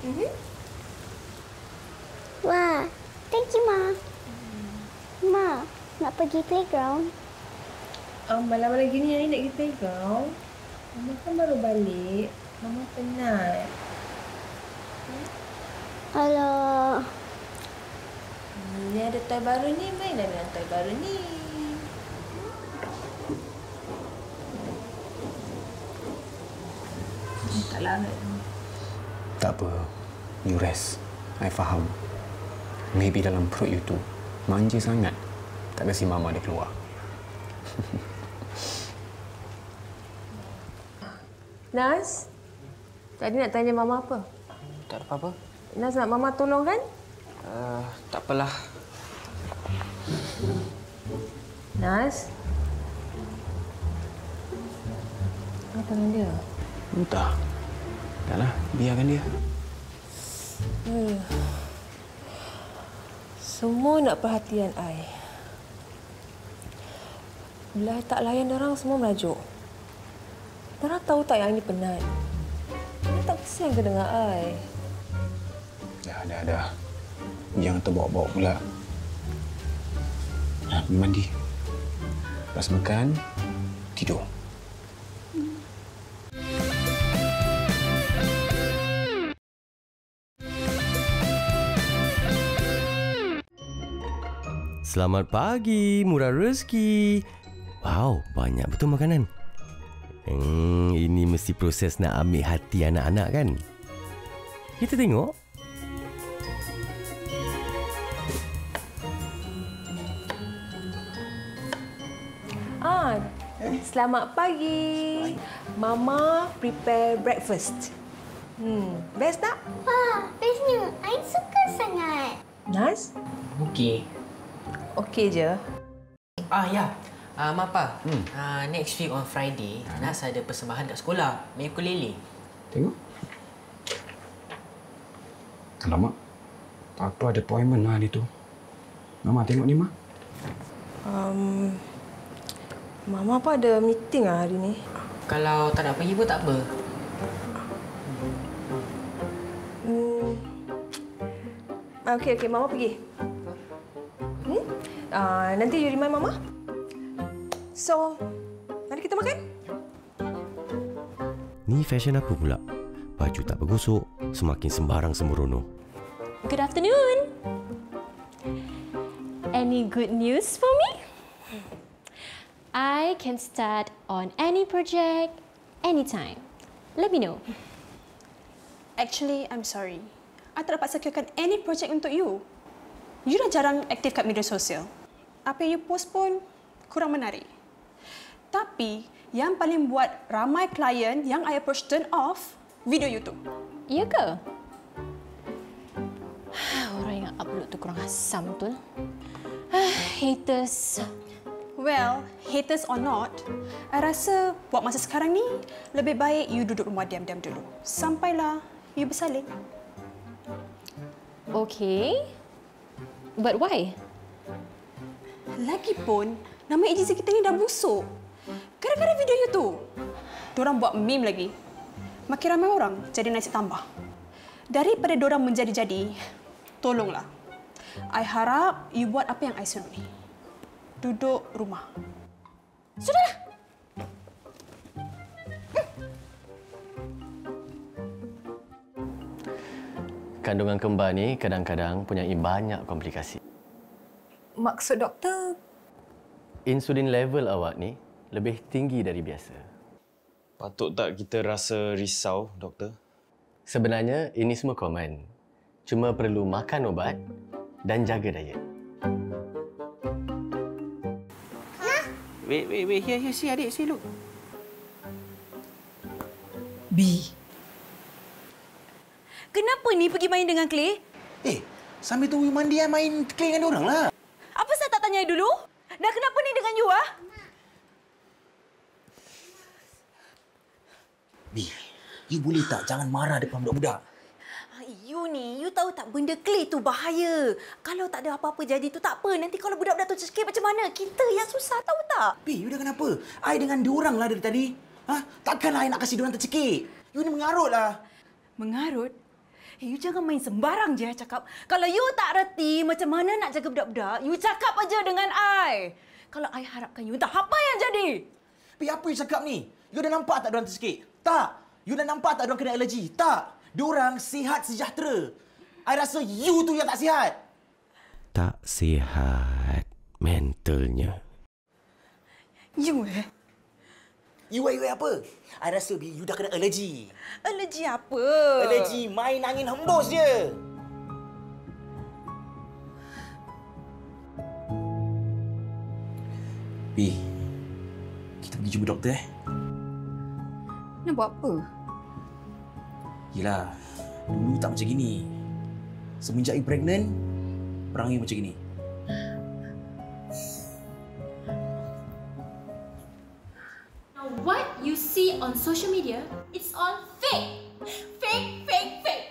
Wah, thank you, Ma. Ma, nak pergi playground? Malam-malam gini Ain nak pergi playground? Mama kan baru balik. Mama penat. Alah. Ni ada toy baru ni. Mainlah dengan toy baru ni. Tak lambat. Tak apa. You rest. I faham. Maybe dalam perut you tu manja sangat. Tak kasi mama dia keluar. Nas, tadi nak tanya Mama apa? Tak ada apa-apa. Nas nak Mama tolong kan? Tak apalah. Nas? Apa dengan dia? Entah. Taklah, biarkan dia. Semua nak perhatian I. Bila I tak layan orang, semua merajuk. Dara tahu tak yang ini penat? I tak kesian ke dengar I? Dah. Jangan terbawa-bawa pula. Pergi mandi. Lepas makan, tidur. Selamat pagi, murah rezeki. Wow, banyak betul makanan. Ini mesti proses nak ambil hati anak-anak kan? Kita tengok. Selamat pagi. Mama prepare breakfast. Best tak? Wah, bestnya. I suka sangat. Nas? Okey. Okey je. Ya. Mapa. Next week on Friday, Nas ada persembahan kat sekolah. Main ukulele. Tengok. Alamak. Apa ada appointment hari tu? Mama tengok ni, Ma. Mama apa ada meeting hari ni? Kalau tak nak pergi pun tak apa. Okey, Mama pergi. Nanti you remind Mama. So, mari kita makan. Ni fashion apa pula? Baju tak bergosok, semakin sembarang sembrono. Good afternoon. Any good news for me? I can start on any project, anytime. Let me know. Actually, I'm sorry. I tak dapat securekan any project untuk you. You dah jarang aktif kat media sosial. Apa yang you post pun kurang menarik. Tapi, yang paling buat ramai klien yang I approach turn off, video YouTube. Ya ke? Orang yang upload tu kurang asam betul. Haters. Well, haters or not, I rasa buat masa sekarang ni, lebih baik you duduk rumah diam-diam dulu. Sampailah you bersalin. Okay. But why? Lagipun, nama agensi kita ni dah busuk. Gara-gara video you tu. Diorang buat meme lagi. Makin ramai orang jadi nasi tambah. Daripada diorang menjadi-jadi, tolonglah. I harap you buat apa yang I suruh ni. Duduk rumah. Sudahlah. Kandungan kembar ni kadang-kadang punya banyak komplikasi. Maksud doktor? Insulin level awak ni lebih tinggi dari biasa. Patut tak kita rasa risau, doktor? Sebenarnya ini semua common. Cuma perlu makan ubat dan jaga diet. Wait. Here. See, adik. See, look. B. Kenapa ni pergi main dengan Clay? Sambil tunggu mandi, main Clay dengan diorang lah. Apa saya tak tanya dulu? Dah kenapa ni dengan you, ah? B, you boleh tak jangan marah depan budak-budak? You tahu tak benda Clay tu bahaya. Kalau tak ada apa-apa jadi tu tak apa. Nanti kalau budak-budak tu tercekik macam mana? Kita yang susah, tahu tak? B, you dah kenapa? I dengan diorang lah dari tadi. Takkanlah I nak kasih diorang tercekik. You ni mengarut lah. Mengarut? You jangan main sembarang je cakap. Kalau you tak reti macam mana nak jaga budak-budak, you cakap aja dengan I. Kalau I harapkan you, entah apa yang jadi. Tapi apa you cakap ni? You dah nampak tak diorang tercekik? Tak. You dah nampak tak diorang kena alergi? Tak. Diorang sihat sejahtera. I rasa you tu yang tak sihat. Tak sihat mentalnya. You You apa? I rasa you dah kena alergi. Alergi apa? Alergi main angin hembus je. B, kita pergi jumpa doktor Nak buat apa? Yelah, dulu tak macam gini. Semenjak you pregnant, perangai macam gini. Now, what you see on social media, it's all fake. Fake, fake, fake.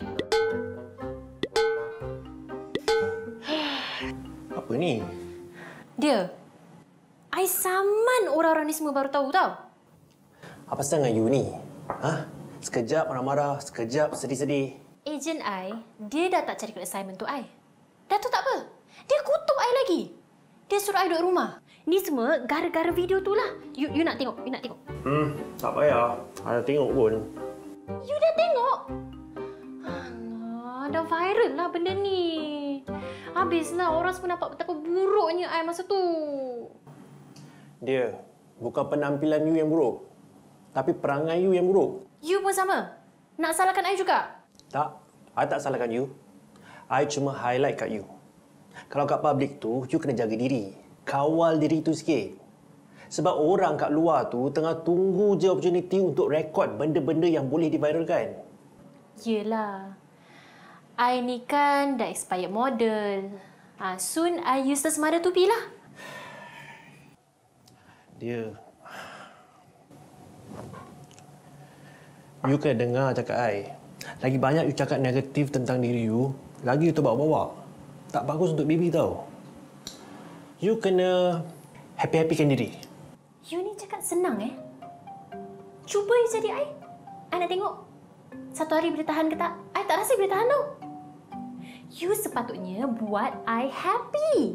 Apa ni? Dia, I saman orang-orang ni semua baru tahu tau. Apa pasal dengan you ni? Ha? Sekejap marah-marah, sekejap sedih-sedih. Ejen I, dia dah tak carikan assignment tu I. Dah tu tak apa. Dia kutuk I lagi. Dia suruh I duduk rumah. Ni semua gara-gara video tu lah. You nak tengok, you nak tengok. Tak payah. I dah tengok pun. You dah tengok? Alah, dah viral lah benda ni. Habislah orang semua nampak betapa buruknya I masa tu. Dia, bukan penampilan you yang buruk. Tapi perangai you yang buruk. You pun sama? Nak salahkan I juga? Tak, I tak salahkan you. I cuma highlight kat you. Kalau kat public tu, you kena jaga diri. Kawal diri tu sikit. Sebab orang kat luar tu tengah tunggu je opportunity untuk rekod benda-benda yang boleh diviralkan. Yelah. I ni kan dah expired model. Soon I useless mother to be lah. Dia... You kena dengar cakap I. Lagi banyak you cakap negatif tentang diri you, lagi you terbawa-bawa. Tak bagus untuk baby tau. You kena happy-happykan diri. You ni cakap senang Cuba you jadi I. I nak tengok. Satu hari boleh tahan ke tak? I tak rasa boleh tahan tau. You sepatutnya buat I happy.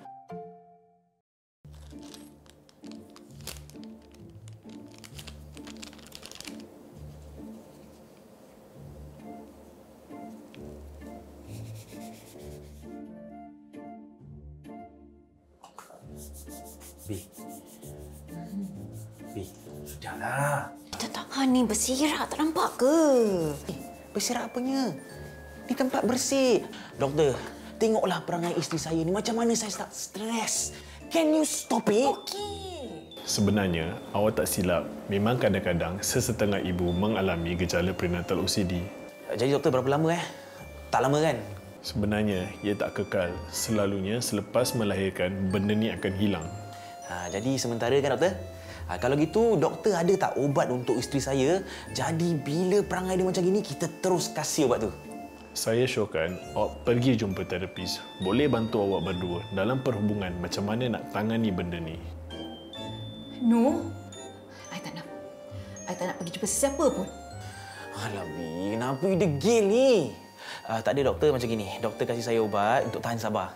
B, sudahlah. Kita tahan ni bersirap, tak nampak ke? Bersirap apanya? Di tempat bersih. Doktor, tengoklah perangai isteri saya ni. Macam mana saya start stres. Can you stop it? Sebenarnya, awak tak silap. Memang kadang-kadang sesetengah ibu mengalami gejala prenatal OCD. Jadi doktor berapa lama Tak lama kan? Sebenarnya, ia tak kekal. Selalunya selepas melahirkan, benda ni akan hilang. Jadi sementara kan doktor? Kalau gitu, doktor ada tak ubat untuk isteri saya? Jadi bila perangai dia macam gini, kita terus kasih ubat tu. Saya syorkan awak pergi jumpa terapis. Boleh bantu awak berdua dalam perhubungan macam mana nak tangani benda ni. No. I tak nak. I tak nak pergi jumpa sesiapa pun. Alah, Bi, kenapa you degil ni? Tak ada doktor macam gini. Doktor kasih saya ubat untuk tahan sabar.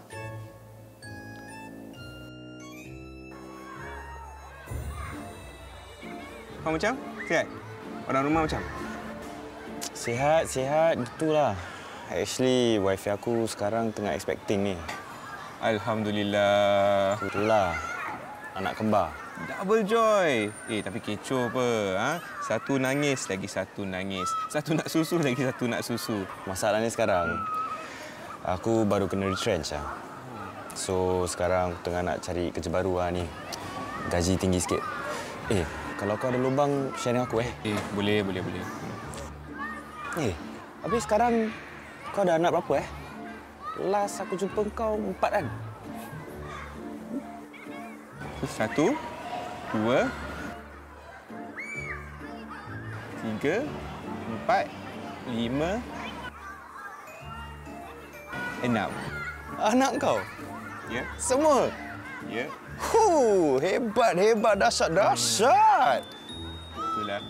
Kau macam? Sihat? Orang rumah macam? Sihat. Itulah. Actually, wife aku sekarang tengah expecting ni. Alhamdulillah. Itulah. Anak kembar. Double joy. Tapi kecoh apa? Satu nangis, lagi satu nangis. Satu nak susu, lagi satu nak susu. Masalahnya sekarang, aku baru kena retrench. So, sekarang aku tengah nak cari kerja baru ni. Gaji tinggi sikit. Kalau kau ada lubang, share dengan aku Boleh. Habis sekarang kau ada anak berapa Last aku jumpa kau 4 kan? 1, 2, 3, 4, 5, 6. Anak kau? Ya. Semua? Ya. Hebat, dahsyat. Itulah.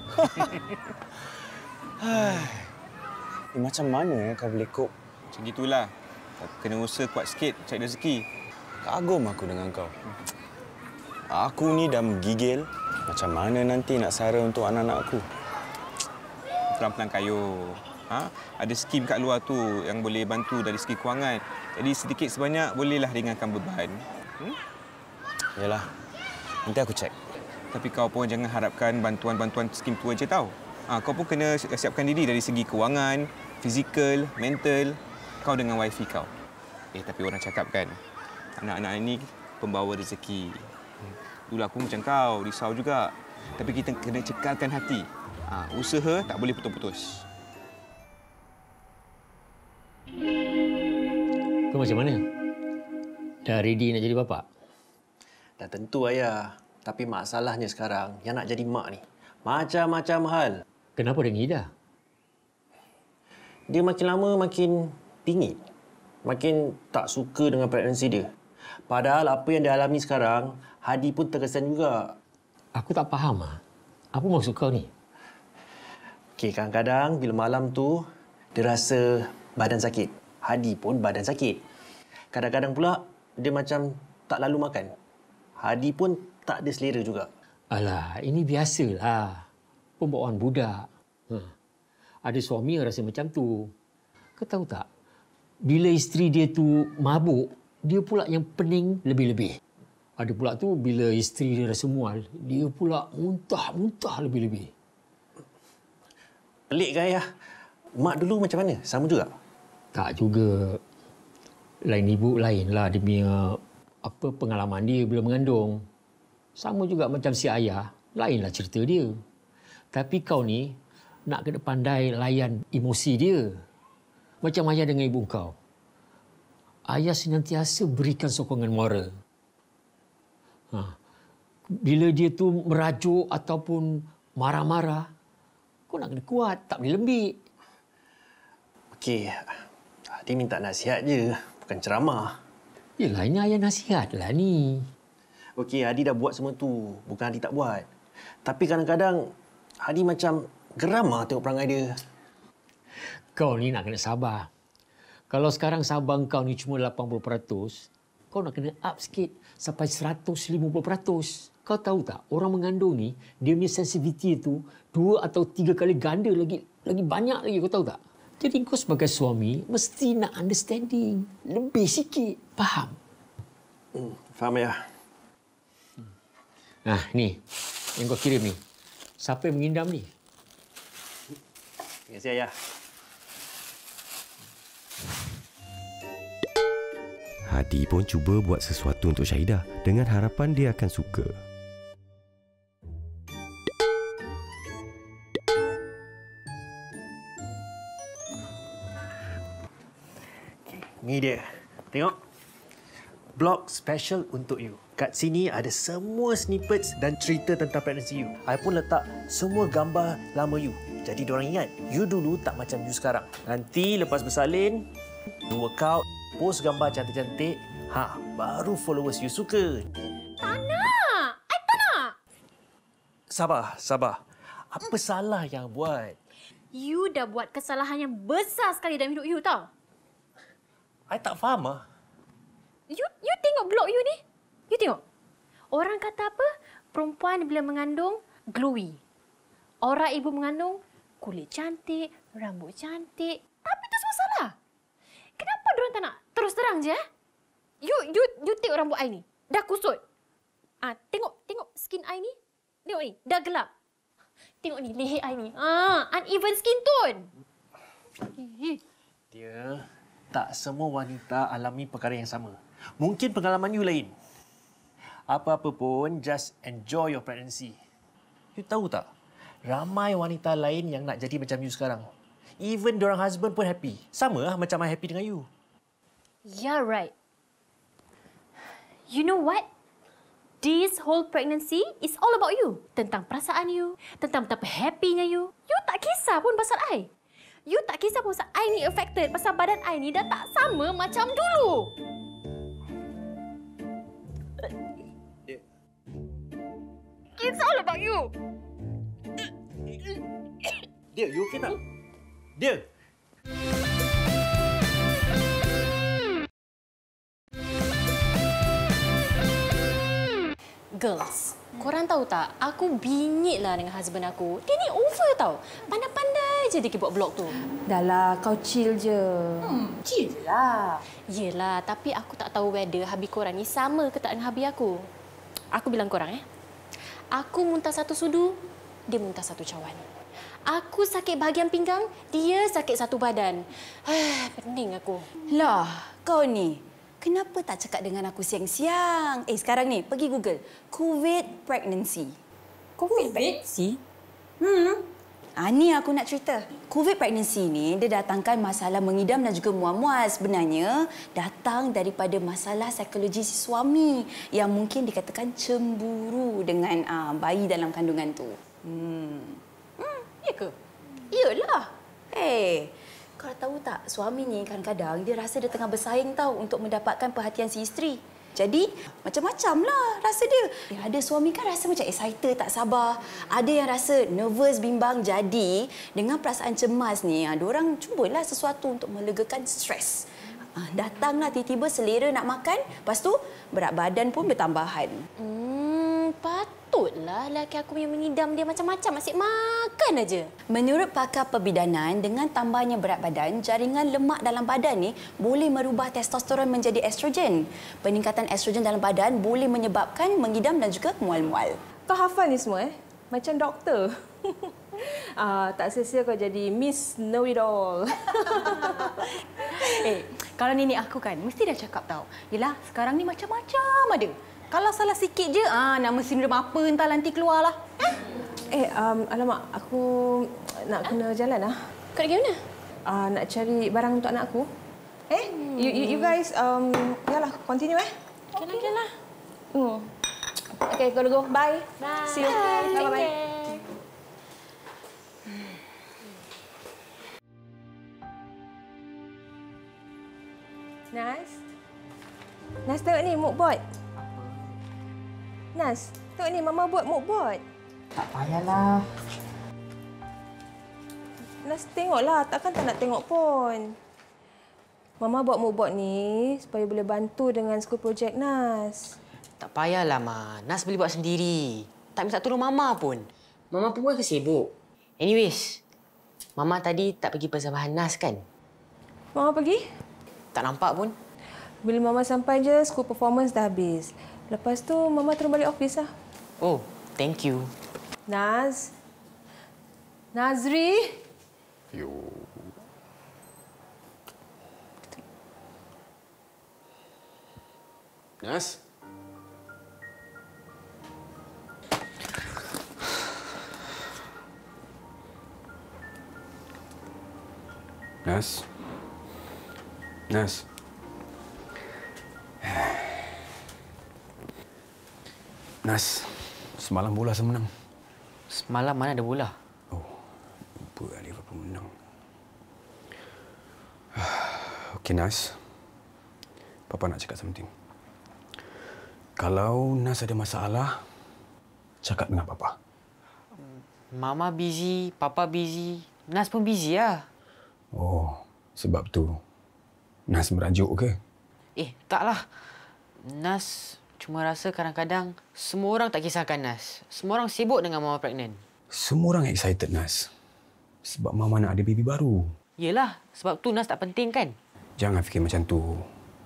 Macam mana kau boleh cope? Macam gitulah. Kena usaha kuat sikit cari rezeki. Kagum aku dengan kau. Aku ni dah menggigil. Macam mana nanti nak sara untuk anak-anak aku? Pelan-pelan kayu. Ada skim kat luar tu yang boleh bantu dari segi kewangan. Jadi sedikit sebanyak bolehlah ringankan beban. Yalah. Nanti aku cek. Tapi kau pun jangan harapkan bantuan-bantuan skim tu aja tau. Kau pun kena siapkan diri dari segi kewangan, fizikal, mental. Kau dengan wifi kau. Tapi orang cakap kan, anak-anak ini pembawa rezeki. Dulu aku macam kau, risau juga. Tapi kita kena cekalkan hati. Usaha tak boleh putus-putus. Kau macam mana? Dah ready nak jadi bapa? Dah tentu, ayah. Tapi masalahnya sekarang, yang nak jadi mak ni, macam-macam hal. Kenapa dengan Ida? Dia makin lama makin pingit. Makin tak suka dengan pregnancy dia. Padahal apa yang dia alami sekarang, Hadi pun terkesan juga. Aku tak faham. Apa maksud kau ni? Okey, kadang-kadang bila malam tu, dia rasa badan sakit. Hadi pun badan sakit. Kadang-kadang pula, dia macam tak lalu makan. Hadi pun tak ada selera juga. Alah, ini biasalah. Pembawaan budak. Ada suami yang rasa macam tu. Kau tahu tak? Bila isteri dia tu mabuk, dia pula yang pening lebih-lebih. Ada pula tu bila isteri dia rasa mual, dia pula muntah-muntah lebih-lebih. Pelik kan, ayah? Mak dulu macam mana? Sama juga? Tak juga. Lain ibu, lainlah dia punya pengalaman dia bila mengandung. Sama juga macam si ayah, lainlah cerita dia. Tapi kau ni nak kena pandai layan emosi dia. Macam ayah dengan ibu kau. Ayah senantiasa berikan sokongan moral. Bila dia tu merajuk ataupun marah-marah, kau nak kena kuat, tak boleh lembik. Okey, Hadi minta nasihat je, bukan ceramah. Yelah, ini ayah nasihatlah ni. Okey, Hadi dah buat semua tu. Bukan Hadi tak buat. Tapi kadang-kadang, Hadi macam geram tengok perangai dia. Kau ni nak kena sabar. Kalau sekarang sabar kau ni cuma 80%, kau nak kena up sikit sampai 150%. Kau tahu tak, orang mengandung ni, dia punya sensitivity tu 2 atau 3 kali ganda lagi banyak lagi, kau tahu tak? Jadi kau sebagai suami, mesti nak understanding. Lebih sikit, faham? Faham, ya. Ni, yang kau kirim ni. Siapa yang mengindam ni? Terima kasih, ayah. Hadi pun cuba buat sesuatu untuk Syahidah dengan harapan dia akan suka. Ni dia. Tengok. Blog special untuk you. Kat sini ada semua snippets dan cerita tentang pregnancy you. I pun letak semua gambar lama you. Jadi diorang ingat, you dulu tak macam you sekarang. Nanti lepas bersalin, you workout, post gambar cantik-cantik, baru followers you suka. Tak nak! I tak nak! Sabar. Apa salah yang buat? You dah buat kesalahan yang besar sekali dalam hidup you, tau. I tak faham. You tengok blog you ni. You tengok. Orang kata apa? Perempuan bila mengandung, glowy. Orang ibu mengandung, kulit cantik, rambut cantik. Tapi itu semua salah. Kenapa diorang tak nak terus terang je? You tengok rambut I ni. Dah kusut. Tengok skin I ni. Tengok ni. Dah gelap. Tengok ni leher I ni. Uneven skin tone. Dia tak semua wanita alami perkara yang sama. Mungkin pengalaman you lain. Apa-apa pun, just enjoy your pregnancy. You tahu tak? Ramai wanita lain yang nak jadi macam you sekarang. Even diorang husband pun happy. Sama lah macam I happy dengan you. Yeah, right. You know what? This whole pregnancy is all about you. Tentang perasaan you. Tentang betapa happynya you. You tak kisah pun pasal I. You tak kisah pun pasal I ni affected. Pasal badan I ni dah tak sama macam dulu. It's all about you. Dia, you okay tak? Dia. Girls, korang tahu tak? Aku bingit lah dengan husband aku. Dia ni over tau. Pandai-pandai je dia buat blog tu. Dahlah, kau chill je. Chill je lah. Yelah, tapi aku tak tahu whether habi korang ni sama ke tak dengan habi aku. Aku bilang korang Aku muntah satu sudu, dia muntah satu cawan. Aku sakit bahagian pinggang, dia sakit satu badan. Pening aku. Lah, kau ni. Kenapa tak cakap dengan aku siang-siang? Sekarang ni, pergi Google. COVID pregnancy. COVID pregnancy? Ni aku nak cerita. COVID pregnancy ni dia datangkan masalah mengidam dan juga mual-mual. Sebenarnya datang daripada masalah psikologi si suami yang mungkin dikatakan cemburu dengan bayi dalam kandungan tu. Ya ke? Iyalah. Kau tahu tak, suami ni kadang-kadang dia rasa dia tengah bersaing tahu untuk mendapatkan perhatian si isteri. Jadi, macam-macam lah rasa dia. Ada suami kan rasa macam excited, tak sabar. Ada yang rasa nervous, bimbang. Jadi, dengan perasaan cemas ni, diorang cubalah sesuatu untuk melegakan stres. Datanglah tiba-tiba selera nak makan, lepas tu berat badan pun bertambahan. Patutlah lelaki aku yang mengidam dia macam-macam, asyik makan aja. Menurut pakar perbidanan, dengan tambahnya berat badan, jaringan lemak dalam badan ni boleh merubah testosteron menjadi estrogen. Peningkatan estrogen dalam badan boleh menyebabkan mengidam dan juga mual-mual. Kau hafal ni semua Macam doktor. Tak sia-sia kau jadi Miss Know It All. Kalau nenek aku kan, mesti dah cakap tau. Yelah, sekarang ni macam-macam ada. Kalau salah sikit je, nama sindrom apa entah nanti keluarlah. Alamak, aku nak kena jalan lah. Kau nak pergi mana? Nak cari barang untuk anak aku. You guys, yalah, continue Okeylah. Okay, gotta go. Bye. Bye. See you. Bye-bye. Nas, tengok ni, moodboard. Nas, tengok ni, Mama buat moodboard. Tak payahlah. Nas, tengoklah. Takkan tak nak tengok pun. Mama buat moodboard ni supaya boleh bantu dengan school project Nas. Tak payahlah, Ma. Nas boleh buat sendiri. Tak minta tolong Mama pun. Mama pun sibuk. Anyways, Mama tadi tak pergi persembahan Nas kan? Mama pergi? Tak nampak pun. Bila Mama sampai je, school performance dah habis. Lepas tu, Mama terus balik office lah. Oh, thank you. Naz. Nazri. Yo. Nas? Nas? Nas? Nas, semalam bola saya menang. Semalam mana ada bola? Lupa Liverpool menang. Okey, Nas. Papa nak cakap something. Kalau Nas ada masalah, cakap dengan Papa. Mama busy, Papa busy, Nas pun busy lah. Oh, sebab tu Nas merajuk ke? Taklah. Nas cuma rasa kadang-kadang semua orang tak kisahkan Nas. Semua orang sibuk dengan Mama pregnant. Semua orang excited, Nas. Sebab Mama nak ada baby baru. Yelah, sebab tu Nas tak penting kan? Jangan fikir macam tu.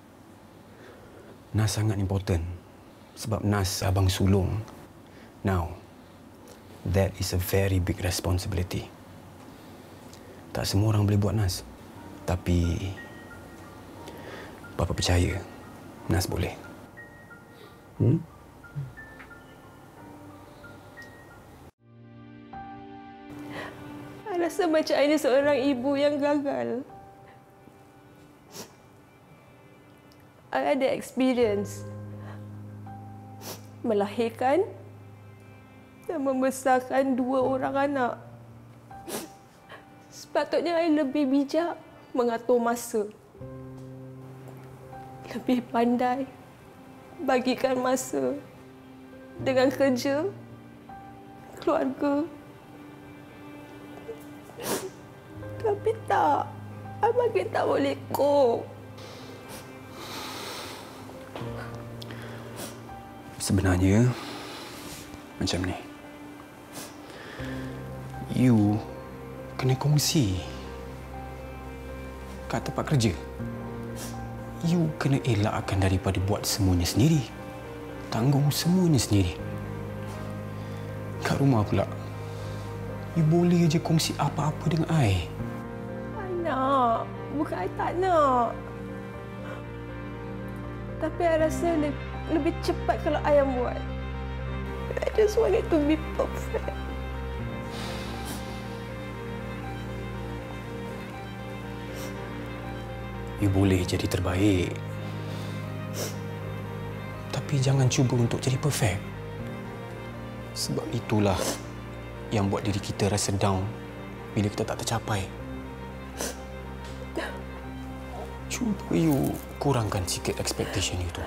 Nas sangat important. Sebab Nas abang sulung. Now, that is a very big responsibility. Tak semua orang boleh buat, Nas. Tapi, Papa percaya, Nas boleh. I rasa macam ini seorang ibu yang gagal. I ada experience melahirkan dan membesarkan 2 orang anak. Sepatutnya I lebih bijak mengatur masa. Lebih pandai bagikan masa dengan kerja, keluarga. Tapi tak, I makin tak boleh cope. Sebenarnya, macam ni. You kena kongsi kat tempat kerja. You kena elakkan daripada buat semuanya sendiri. Tanggung semuanya sendiri. Kat rumah pula, you boleh je kongsi apa-apa dengan I. I nak. Bukan I tak nak. Tapi I rasa lebih cepat kalau I yang buat. I just want it to be perfect. You boleh jadi terbaik. Tapi jangan cuba untuk jadi perfect. Sebab itulah yang buat diri kita rasa down bila kita tak tercapai. Cuba you kurangkan sikit expectation you tu.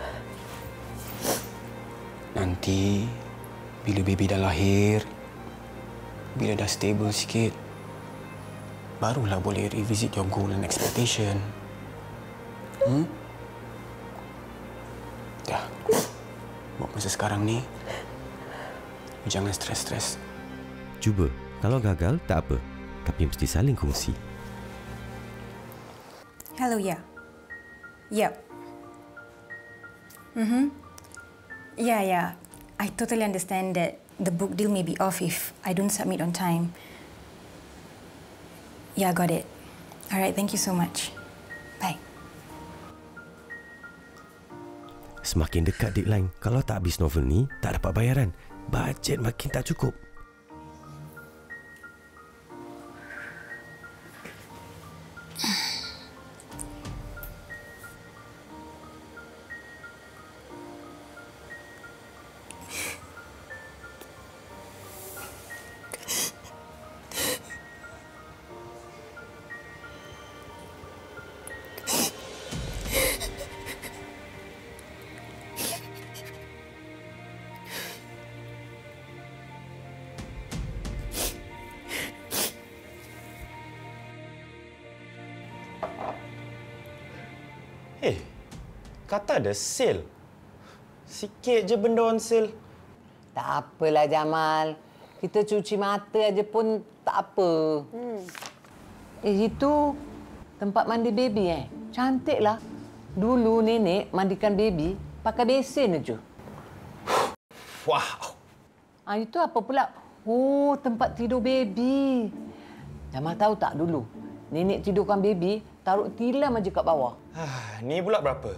Nanti, bila baby dah lahir, bila dah stable sikit, barulah boleh revisit your goal and expectation. Dah. Buat masa sekarang ni, jangan stres-stres. Cuba. Kalau gagal, tak apa. Tapi mesti saling kongsi. Hello, ya. Yep. Yeah. I totally understand that the book deal may be off if I don't submit on time. Yeah, got it. All right, thank you so much. Bye. Semakin dekat deadline, kalau tak habis novel ni, tak dapat bayaran. Bajet makin tak cukup. Kata ada sale. Sikit je benda on sale. Tak apalah Jamal. Kita cuci mata aja pun tak apa. Itu tempat mandi baby Cantiklah. Dulu nenek mandikan baby pakai besen aja. Wow. Itu apa pula? Oh, tempat tidur baby. Jamal tahu tak dulu? Nenek tidurkan baby, taruh tilam aja kat bawah. Ni pula berapa?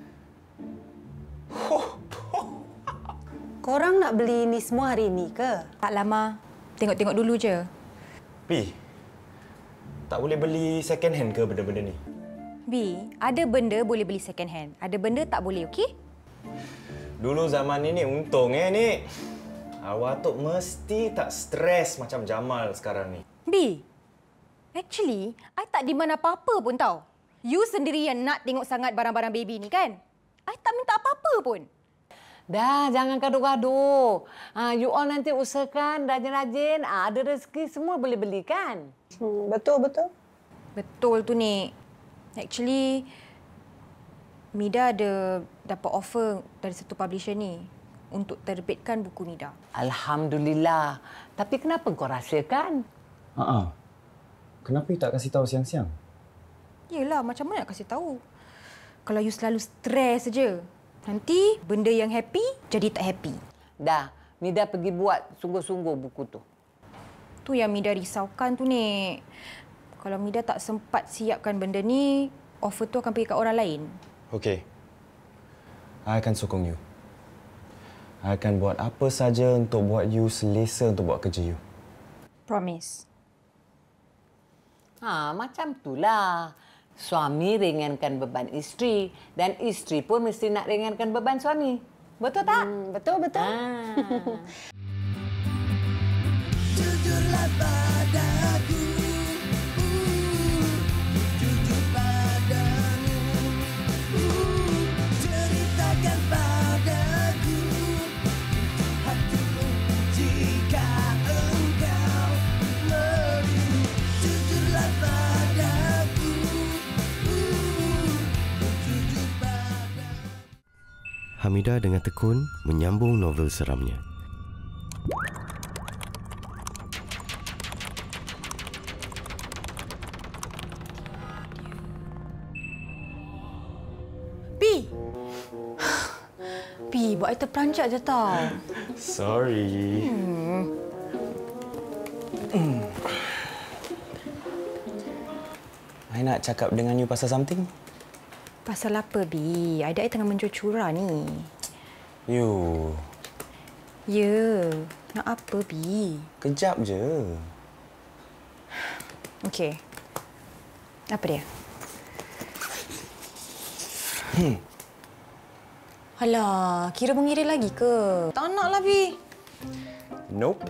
Korang nak beli ni semua hari ini ke? Tak lama. Tengok-tengok dulu je. Pi, tak boleh beli second hand ke benda-benda ni? B, ada benda boleh beli second hand. Ada benda tak boleh, okey? Dulu zaman ni untung Nik. Awak tu mesti tak stres macam Jamal sekarang ni. B, actually, I tak demand apa-apa pun tau. You sendiri yang nak tengok sangat barang-barang baby ni kan? I tak minta apa-apa pun. Dah, jangan gaduh-gaduh. You all nanti usahakan rajin-rajin. Ada rezeki semua boleh beli kan? Betul. Betul tu, Nik. Actually, Mida ada dapat offer dari satu publisher ni untuk terbitkan buku Mida. Alhamdulillah. Tapi kenapa kau rahsiakan? Kenapa you tak kasih tahu siang-siang? Yelah, macam mana nak kasih tahu? Kalau you selalu stres saja, nanti benda yang happy jadi tak happy. Dah, Mida pergi buat sungguh-sungguh buku tu. Tu yang Mida risaukan tu, Nik. Kalau Mida tak sempat siapkan benda ni, offer tu akan pergi kat orang lain. Okey. I akan sokong you. I akan buat apa saja untuk buat you selesa untuk buat kerja you. Promise. Macam itulah. Suami ringankan beban isteri dan isteri pun mesti nak ringankan beban suami. Betul tak? Betul. Jujurlah padaku, jujur padamu, ceritakan padaku hatimu jika engkau merindu. Jujurlah padaku, jujur padamu. Hamidah dengan tekun menyambung novel seramnya. Pi, buat I terperanjat je tau. Sorry. I nak cakap dengan you pasal something. Pasal apa, Bi? I tengah menjual curah ni. You. Ya, nak apa, Bi? Kejap je. Okey. Apa dia? Alah, kira mengira lagi ke? Tak nak lah, Bi. Nope.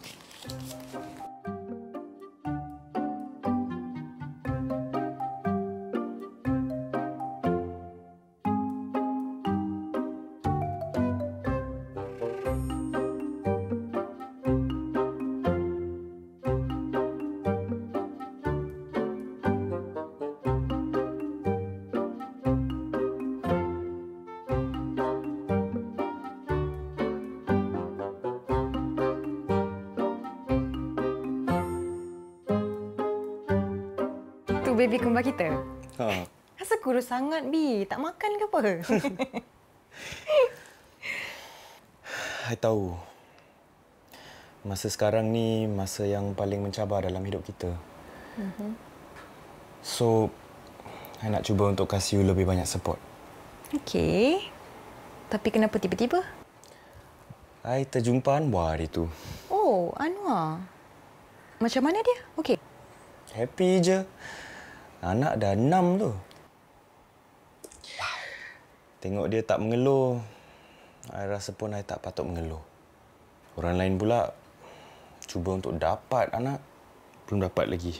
Tu baby kembar kita? Ha. Rasa kurus sangat, Bi. Tak makan ke apa? I tahu. Masa sekarang ni masa yang paling mencabar dalam hidup kita. So, I nak cuba untuk kasih you lebih banyak support. Okey. Tapi kenapa tiba-tiba? I terjumpa Anwar hari tu. Oh, Anwar. Macam mana dia? Okey. Happy je. Anak dah 6 tu. Tengok dia tak mengeluh, I rasa pun I tak patut mengeluh. Orang lain pula cuba untuk dapat anak, belum dapat lagi.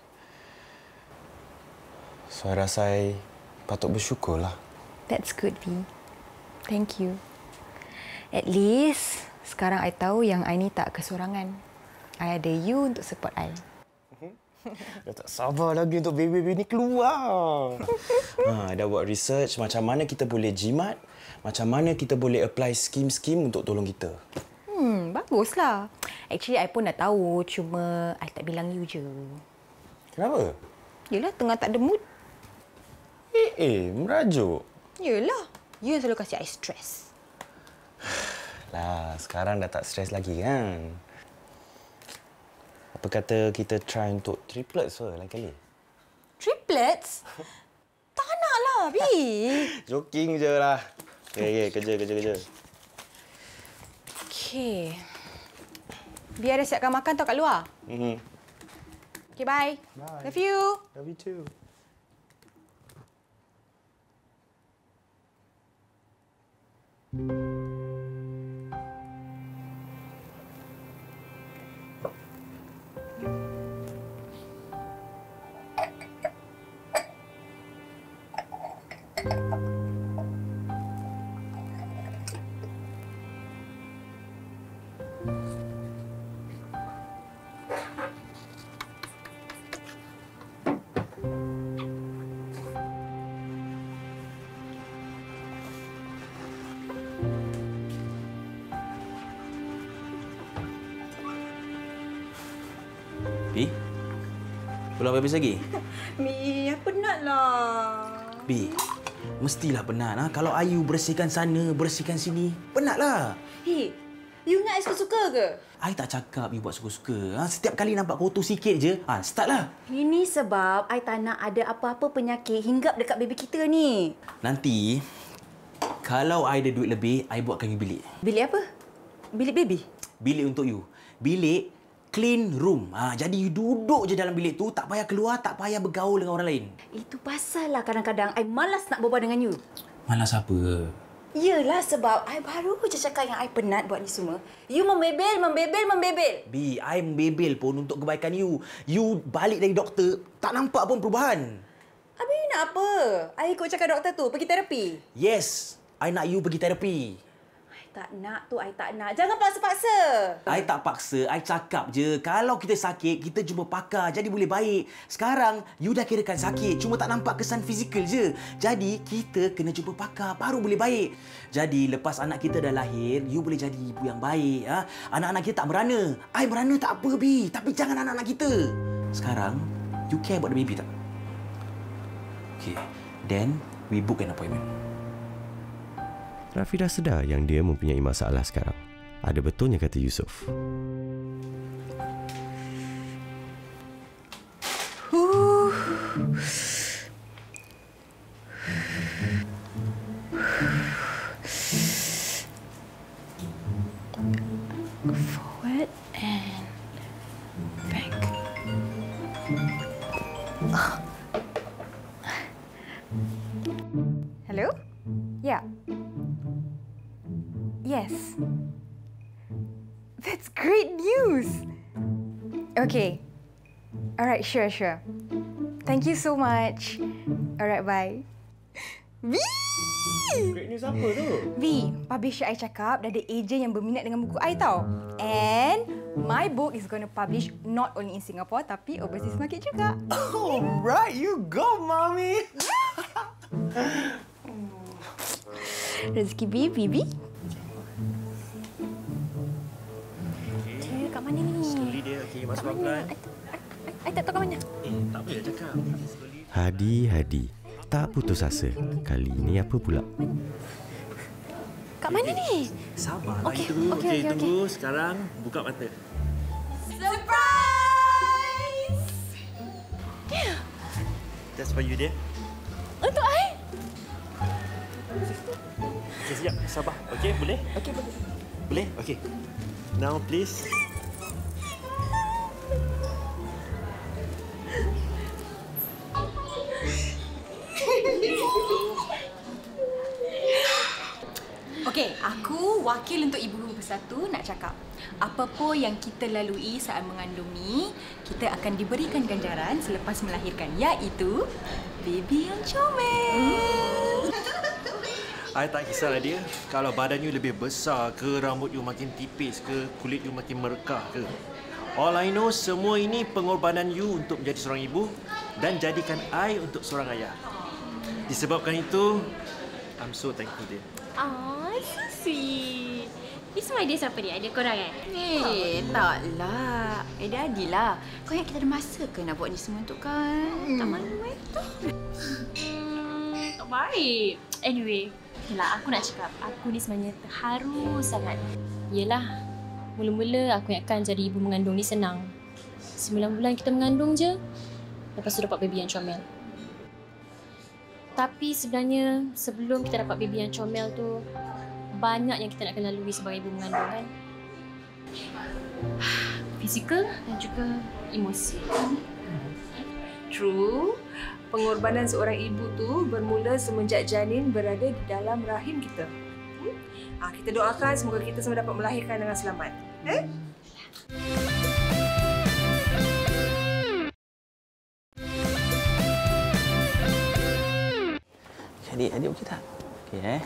So, I rasa I patut bersyukurlah. That's good, Vi. Thank you. At least, sekarang I tahu yang I ni tak kesorangan. I ada you untuk support I. Dah tak sabar lagi untuk baby-baby ni keluar. Dah buat research macam mana kita boleh jimat, macam mana kita boleh apply skim-skim untuk tolong kita. Baguslah. Actually, I pun dah tahu. Cuma, I tak bilang you je. Kenapa? Yelah, tengah tak ada mood. Merajuk. Yelah. You yang selalu kasi I stres. Lah, sekarang dah tak stres lagi kan? Apa kata kita try untuk triplets lain kali? Triplets? Tak nak lah, Bi. Joking je lah. Okay, kerja. Okey. Biar dia siapkan makan tau kat luar. Okay, bye. Bye. Love you. Love you too. Bi, belum habis lagi? Mi, penatlah. Bi, mestilah penat. Kalau Ayu bersihkan sana, bersihkan sini, penatlah. Hei, you ingat I suka-suka ke? I tak cakap you buat suka-suka. Setiap kali nampak kotor sikit je, startlah. Ini sebab I tak nak ada apa-apa penyakit hinggap dekat baby kita ni. Nanti, kalau I ada duit lebih, I buatkan you bilik. Bilik apa? Bilik baby? Bilik untuk you. Bilik clean room. Jadi you duduk je dalam bilik tu, tak payah keluar, tak payah bergaul dengan orang lain. Itu pasal lah kadang-kadang I malas nak berbual dengan you. Malas apa? Yelah sebab I baru je cakap yang I penat buat ni semua. You membebel. Bi, I membebel pun untuk kebaikan you. You balik dari doktor, tak nampak pun perubahan. Habis you nak apa? I ikut cakap doktor tu, pergi terapi? Yes, I nak you pergi terapi. Tak nak tu, I tak nak. Jangan paksa-paksa. I tak paksa, I cakap je. Kalau kita sakit, kita jumpa pakar, jadi boleh baik. Sekarang, you dah kirakan sakit. Cuma tak nampak kesan fizikal je. Jadi, kita kena jumpa pakar, baru boleh baik. Jadi, lepas anak kita dah lahir, you boleh jadi ibu yang baik. Anak-anak kita tak merana. I merana tak apa, Bi. Tapi jangan anak-anak kita. Sekarang, you care about the baby tak? Okay, then we book an appointment. Rafi dah sedar yang dia mempunyai masalah sekarang. Ada betulnya kata Yusof. Forward and back. Hello? Okay. Alright, sure. Thank you so much. Alright, bye. V! Great news apa tu? V, publisher I cakap dah ada ejen yang berminat dengan buku I tau. And my book is going to publish not only in Singapore tapi overseas market juga. Alright, you go, mommy. Rezeki baby. Dia kat mana ni? Slowly dia. Okey, masuk pelan-pelan. I tak tahu kat mana. Tak boleh cakap. Hadi. Tak putus asa. Kali ini apa pula? Kat mana ni? Sabarlah Okey, itu. okey. Tunggu. Sekarang buka mata. Surprise! That's for you, dear. Untuk I? Okay, sekejap. Sabar. Okey, boleh? Okey, boleh. Boleh? Okey. Now, please. Okey, aku wakil untuk Ibu Bersatu nak cakap. Apa pun yang kita lalui saat mengandung ni, kita akan diberikan ganjaran selepas melahirkan, iaitu baby yang comel. I tak kisahlah dia. Kalau badan you lebih besar ke, rambut you makin tipis ke, kulit you makin merekah ke. All I know, semua ini pengorbanan you untuk menjadi seorang ibu dan jadikan I untuk seorang ayah. Disebabkan itu, I'm so thankful, dear. Ah, so sweet. Ni semua idea siapa ni? Idea korang kan? Taklah. Idea Adi lah. Kau ingat kita ada masa ke nak buat ni semua untuk kan? Tak malu Tak baik. Anyway, yelah, aku nak cakap. Aku ni sebenarnya terharu sangat. Yelah, mula-mula aku ingatkan jadi ibu mengandung ni senang. 9 bulan kita mengandung je, lepas tu dapat baby yang comel. Tapi sebenarnya sebelum kita dapat baby yang comel tu, banyak yang kita nak kena lalui sebagai ibu mengandung kan. Fizikal dan juga emosi. True. Pengorbanan seorang ibu tu bermula semenjak janin berada di dalam rahim kita. Kita doakan semoga kita semua dapat melahirkan dengan selamat. Adik okey tak? Okey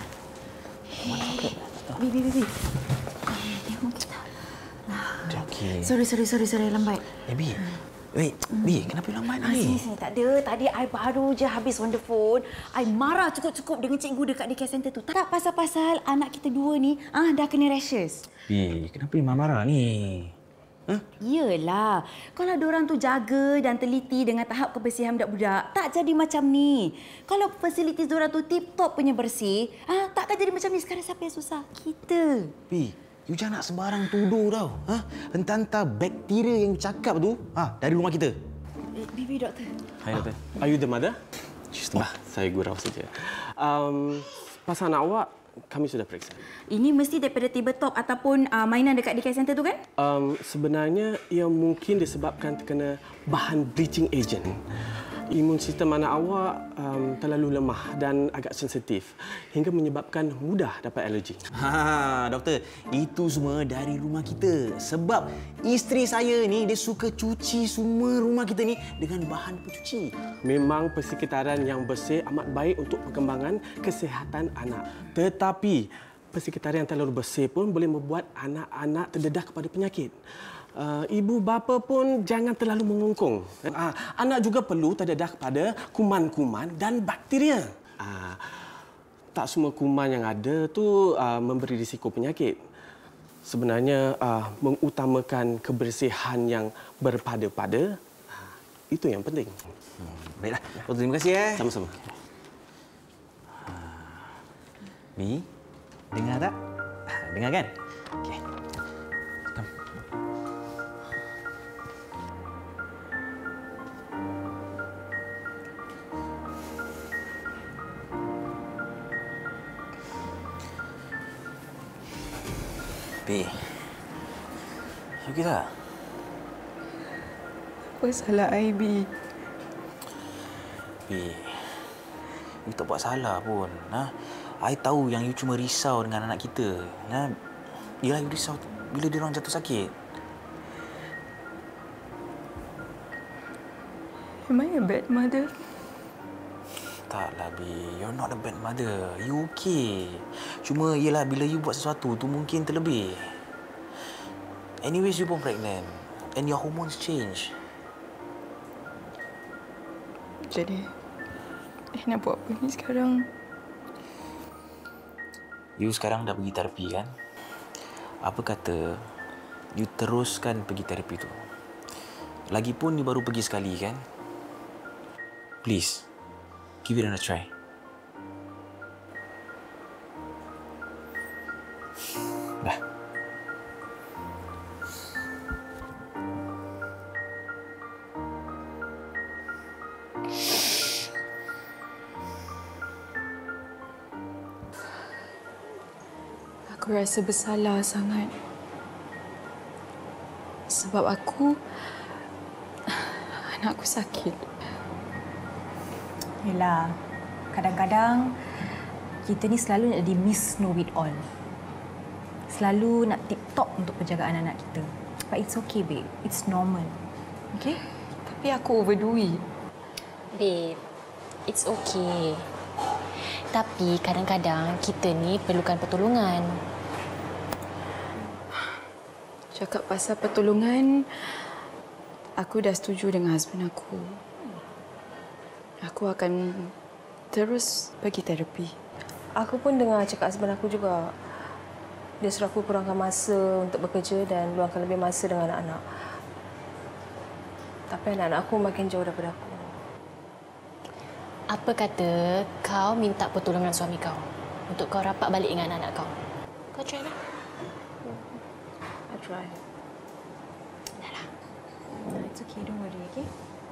Bibi. Tengok kita. Dia okey. Sorry, lambat. Bi. Wait, Bi, kenapa lambat ni? Sini, tak ada. Tadi I baru je habis on the phone. I marah cukup-cukup dengan cikgu dekat daycare center tu. Tak pasal-pasal anak kita dua ni dah kena rashes. Bi, kenapa Bi marah ni? Yelah, kalau diorang tu jaga dan teliti dengan tahap kebersihan budak-budak, tak jadi macam ni. Kalau facilities diorang tu tip-top punya bersih, takkan jadi macam ni. Sekarang siapa yang susah? Kita. Bi, you jangan nak sembarang tuduh tau. Entah-entah bakteria yang cakap tu dari rumah kita. Bibi doktor. Hai doktor. Are you the mother? Saya gurau saja. Pasal anak awak, kami sudah periksa. Ini mesti daripada tabletop ataupun mainan dekat daycare center tu kan? Sebenarnya ia mungkin disebabkan terkena bahan bleaching agent. Imun sistem anak awak terlalu lemah dan agak sensitif hingga menyebabkan mudah dapat alergi. Doktor, itu semua dari rumah kita. Sebab isteri saya ni dia suka cuci semua rumah kita ni dengan bahan pencuci. Memang persekitaran yang bersih amat baik untuk perkembangan kesihatan anak. Tetapi persekitaran yang terlalu bersih pun boleh membuat anak-anak terdedah kepada penyakit. Ibu bapa pun jangan terlalu mengungkung. Anak juga perlu terdedah kepada kuman-kuman dan bakteria. Tak semua kuman yang ada tu memberi risiko penyakit. Sebenarnya mengutamakan kebersihan yang berpada-pada itu yang penting. Baiklah, terima kasih. Sama-sama. Mi, dengar tak? Dengar kan? Okey. Bi, okey tak? Apa salah I, Bi? Bi, you tak buat salah pun. I tahu yang you cuma risau dengan anak kita. Yelah, you risau bila dia orang jatuh sakit. Am I a bad mother? Taklah, Bi. You're not a bad mother. You okay. Cuma, yelah, bila you buat sesuatu tu mungkin terlebih. Anyways, you pun pregnant. And your hormones change. Jadi, nak buat apa ni sekarang? You sekarang dah pergi terapi kan? Apa kata you teruskan pergi terapi tu? Lagipun you baru pergi sekali kan? Please, give it another try. Dah. Aku rasa bersalah sangat. Sebab anakku sakit. Yelah, kadang-kadang kita ni selalu nak jadi Miss Know It All. Selalu nak tip-top untuk penjagaan anak kita. But it's okay, babe. It's normal. Okay? Tapi aku overdo it. Babe, it's okay. Tapi kadang-kadang kita ni perlukan pertolongan. Cakap pasal pertolongan, aku dah setuju dengan husband aku. Aku akan terus pergi terapi. Aku pun dengar cakap husband aku juga. Dia suruh aku kurangkan masa untuk bekerja dan luangkan lebih masa dengan anak-anak. Tapi anak-anak aku makin jauh daripada aku. Apa kata kau minta pertolongan suami kau untuk kau rapat balik dengan anak kau? Kau try lah. I try. Dah lah. No, it's okay. Don't worry, okay?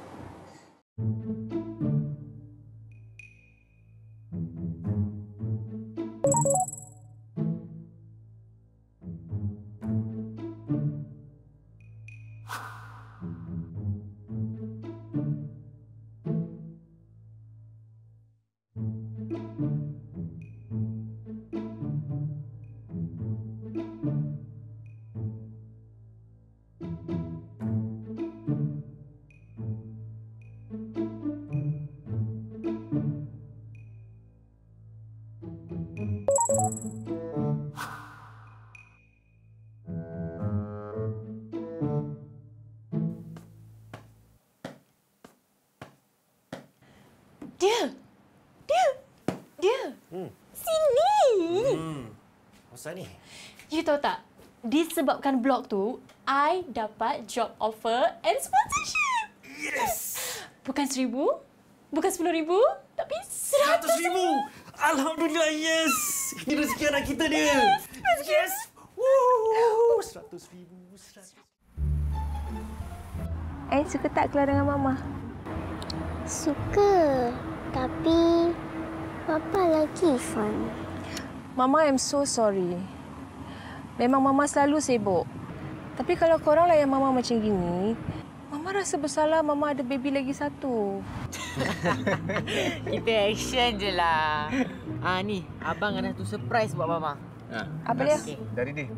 Dia. Sini. Masa ni? You tahu tak? Disebabkan blog tu, I dapat job offer and sponsorship. Yes! Bukan 1,000, bukan 10,000, tapi 100,000. Alhamdulillah, yes! Ini rezeki anak kita dia. Yes! Woo! 100,000. Suka tak keluar dengan Mama? Suka. Tapi Papa lagi fun. Mama, I'm so sorry. Memang Mama selalu sibuk. Tapi kalau korang layan Mama macam gini, Mama rasa bersalah Mama ada baby lagi satu. Kita action je lah. Ni, Abang ada satu surprise buat Mama. Apa dia? Dari dia.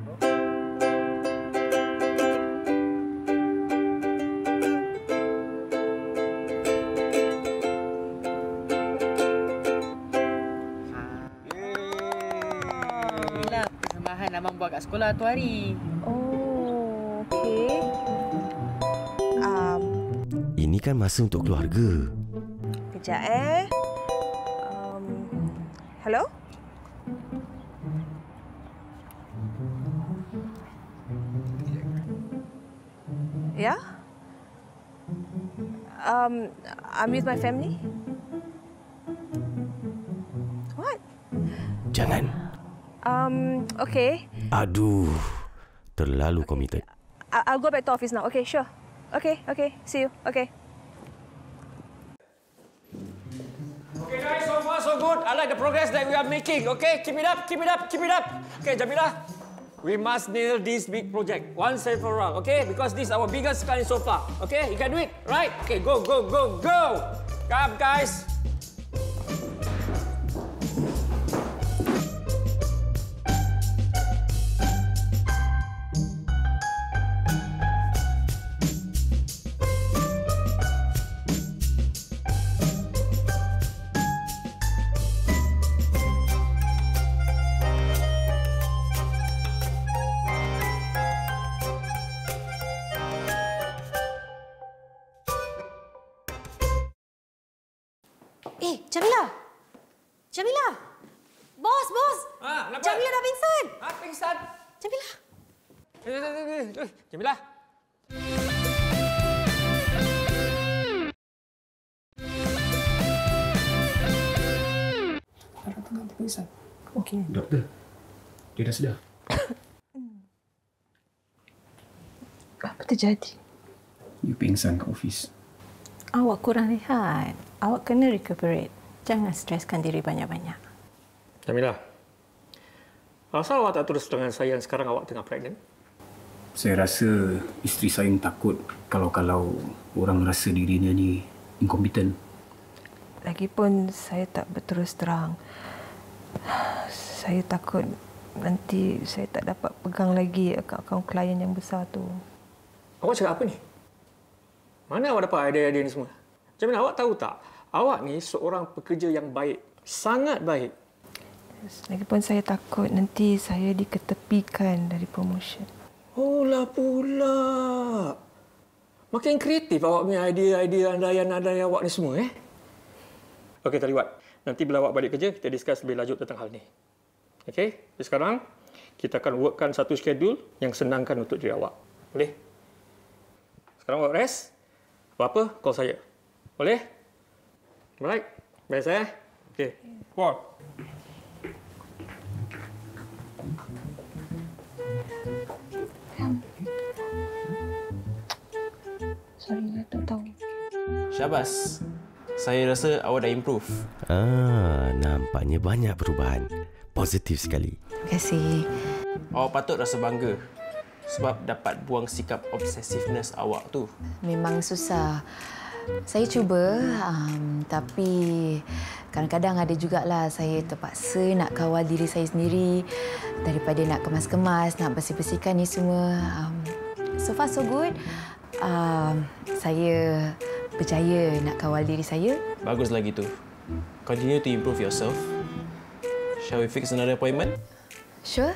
Abang buat kat sekolah tu hari. Oh, okey. Ini kan masa untuk keluarga. Kejap hello? Ya? I'm with my family. What? Jangan. Okay. Aduh, terlalu committed. I'll go back to office now. Okay, sure. Okay. See you. Okay. Okay, guys, so far so good. I like the progress that we are making. Okay, keep it up. Okay, Jamila, we must nail this big project once and for all. Okay, because this is our biggest kind so far. Okay, you can do it, right? Okay, go. Come, guys. Jamila! Jamila! Bos! Kenapa? Jamila dah pingsan! Pingsan? Jamila! Jamila! Okey. Doktor, dia dah sedar. Apa terjadi? You pingsan kat office. Awak kurang rehat. Awak kena recuperate. Jangan streskan diri banyak-banyak. Jamila, asal awak tak terus dengan saya yang sekarang awak tengah pregnant? Saya rasa isteri saya takut kalau orang rasa dirinya ni inkompeten. Lagipun saya tak berterus terang. Saya takut nanti saya tak dapat pegang lagi akaun klien yang besar tu. Awak cakap apa ni? Mana awak dapat idea-idea ni semua? Jamila, awak tahu tak? Awak ni seorang pekerja yang baik. Sangat baik. Lagipun saya takut nanti saya diketepikan dari promotion. Oh lah pula. Makin kreatif awak punya idea-idea andaian-andaian awak ni semua, Okey, tadi buat. Nanti bila awak balik kerja, kita discuss lebih lanjut tentang hal ni. Okey? Jadi sekarang, kita akan workkan satu schedule yang senangkan untuk diri awak. Boleh? Sekarang awak rest. Apa-apa, call saya. Boleh? Baik. Baik saya. Okey. Call. Sorry, saya tak tahu. Syabas. Saya rasa awak dah improve. Nampaknya banyak perubahan. Positif sekali. Terima kasih. Awak patut rasa bangga sebab dapat buang sikap obsessiveness awak tu. Memang susah. Saya cuba, tapi kadang-kadang ada jugalah saya terpaksa nak kawal diri saya sendiri daripada nak kemas-kemas, nak bersih-bersihkan ni semua. So far so good. Saya berjaya nak kawal diri saya. Baguslah gitu. Continue to improve yourself. Shall we fix another appointment? Sure.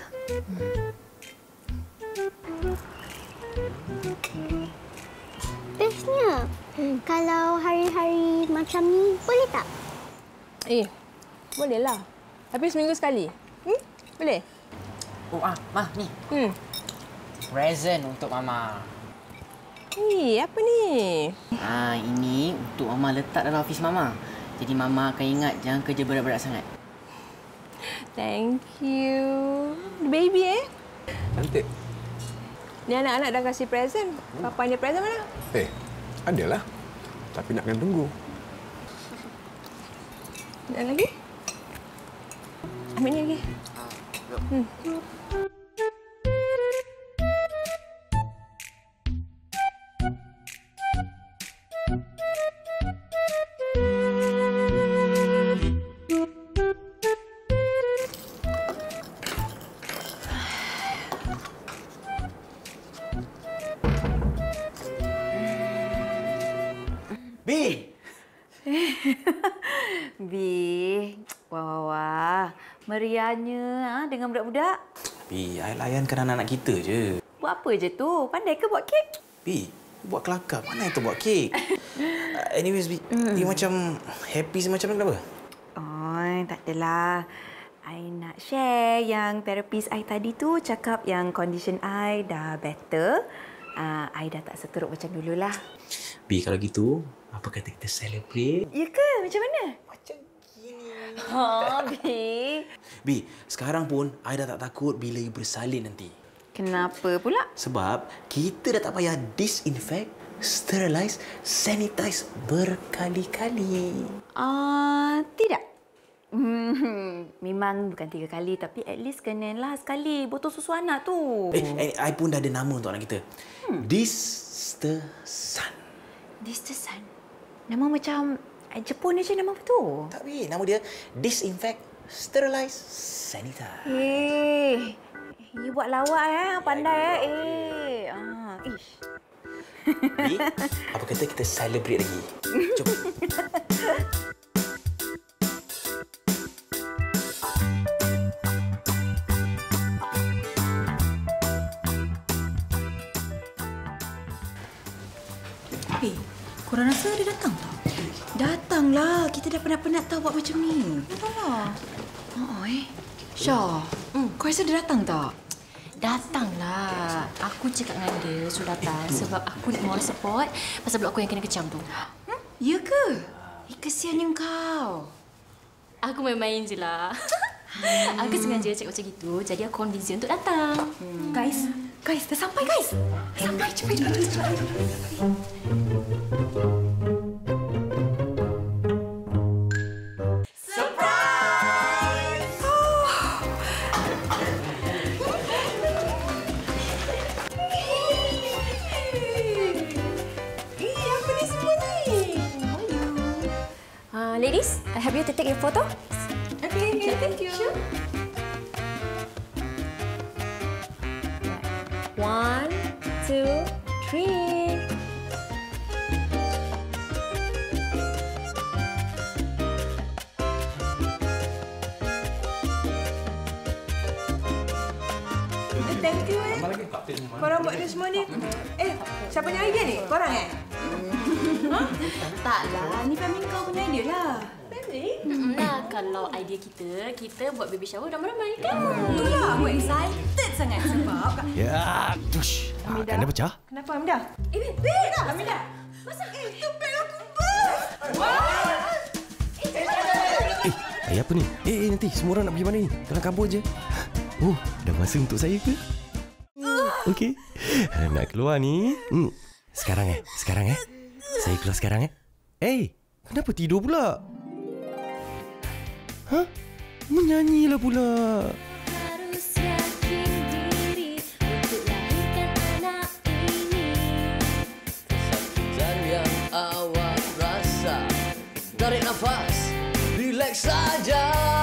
Bestnya. Kalau hari-hari macam ni, boleh tak? Bolehlah. Tapi seminggu sekali. Boleh? Oh, Mah, ni. Present untuk Mama. Apa ni? Ini untuk Mama letak dalam ofis Mama. Jadi Mama akan ingat jangan kerja berat-berat sangat. Thank you. Baby, Cantik. Ni anak-anak dah kasih present. Papanya present mana? Adalah. Tapi nak kena tunggu. Nak lagi? Ambil ni lagi. Wah. Meriahnya dengan budak-budak. Bi, I layankan anak-anak kita je. Buat apa je tu? Pandai ke buat kek? Bi, buat kelakar. Mana itu buat kek? Anyways, Bi, you macam happy semacam ni kenapa? Tak adalah. I nak share yang terapis I tadi tu cakap yang condition I dah better. I dah tak seteruk macam dululah. Bi, kalau gitu, apa kata kita celebrate? Ya ke? Macam mana? Macam gini. Bi, sekarang pun I dah tak takut bila you bersalin nanti. Kenapa pula? Sebab kita dah tak payah disinfect, sterilize, sanitize berkali-kali. Tidak. Memang bukan 3 kali tapi at least kenalah sekali botol susu anak tu. I pun dah ada nama untuk anak kita. This Sun. This Sun. Nama macam Jepun aja nama apa tu? Tak, Bi. Nama dia Disinfect, Sterilize, Sanitize. You buat lawak pandai Ish. Bi, apa kata kita celebrate lagi? Jom. Korang rasa dia datang tak? Datanglah. Kita dah penat-penat tahu buat macam ni. Datanglah. Syah, kau rasa dia datang tak? Datanglah. Aku cakap dengan dia suruh datang sebab aku nak moral support pasal blok aku yang kena kecam tu. Ya ke? Kesiannya kau. Aku main-main je lah. Aku sengaja cakap macam gitu, jadi aku convince dia untuk datang. Guys, dah sampai guys. Dah sampai, cepat. Ladies, I help you to take your photo. Okay, thank you. Sure. 1, 2, 3. Thank you Korang buat ni semua ni. Siapa punya idea ni? Korang Taklah, ni family kau punya idea lah. Family? Nah, kalau idea kita buat baby shower ramai-ramai kan? Itulah, aku excited sangat sebab... Ya, tush. Kena pecah. Kenapa Hamidah? Beg! Hamidah! Masa itu beg aku beg! Apa ni? Nanti semua orang nak pergi mana ni? Kelang kabut je. Dah masa untuk saya ke? Okey. Nak keluar ni. Sekarang. Saya keluar sekarang kenapa tidur pula? Menyanyilah pula. Harus yakin diri untuk lahirkan anak ini. Kesakitan yang awak rasa, tarik nafas, relax saja.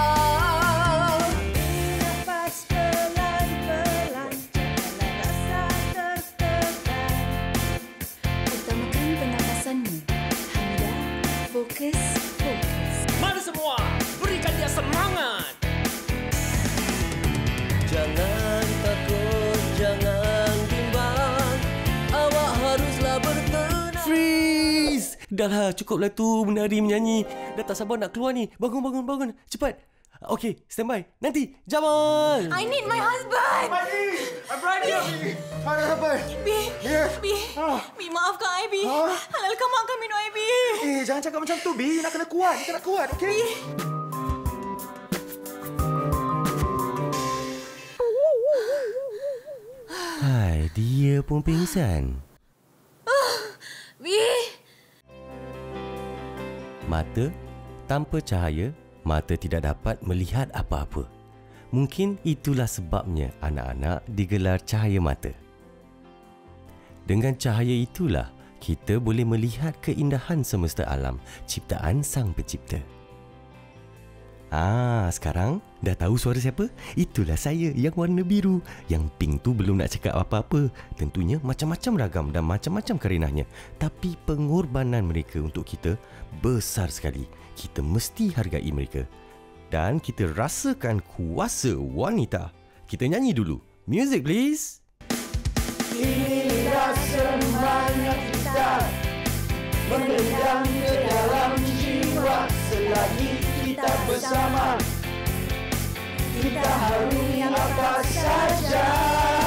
Nafas pelan-pelan, janganlah rasa tertekan. Utamakan pernafasanmu. Hamidah, fokus. Mari semua, berikan dia semangat. Jangan takut, jangan bimbang, awak haruslah bertenang. Freeze! Dahlah, cukuplah tu menari menyanyi. Dah tak sabar nak keluar ni. Bangun. Cepat. Okey, standby. Nanti, Jamal. I need my husband. I'm right here, Bi. Apa? Bi, maafkan I, Bi. Halalkan mak kami minum I, Bi. Jangan cakap macam tu, Bi. Nak kena kuat. Kita nak kuat, okey? Hai, dia pun pingsan. Bi. Mata tanpa cahaya, mata tidak dapat melihat apa-apa. Mungkin itulah sebabnya anak-anak digelar cahaya mata. Dengan cahaya itulah kita boleh melihat keindahan semesta alam, ciptaan Sang Pencipta. Sekarang dah tahu suara siapa? Itulah saya yang warna biru. Yang pink tu belum nak cakap apa-apa. Tentunya macam-macam ragam dan macam-macam karenahnya. Tapi pengorbanan mereka untuk kita besar sekali. Kita mesti hargai mereka. Dan kita rasakan kuasa wanita. Kita nyanyi dulu. Music please. Inilah semangat kita mendendam ke dalam jiwa. Selagi kita bersama, kita harungi apa saja.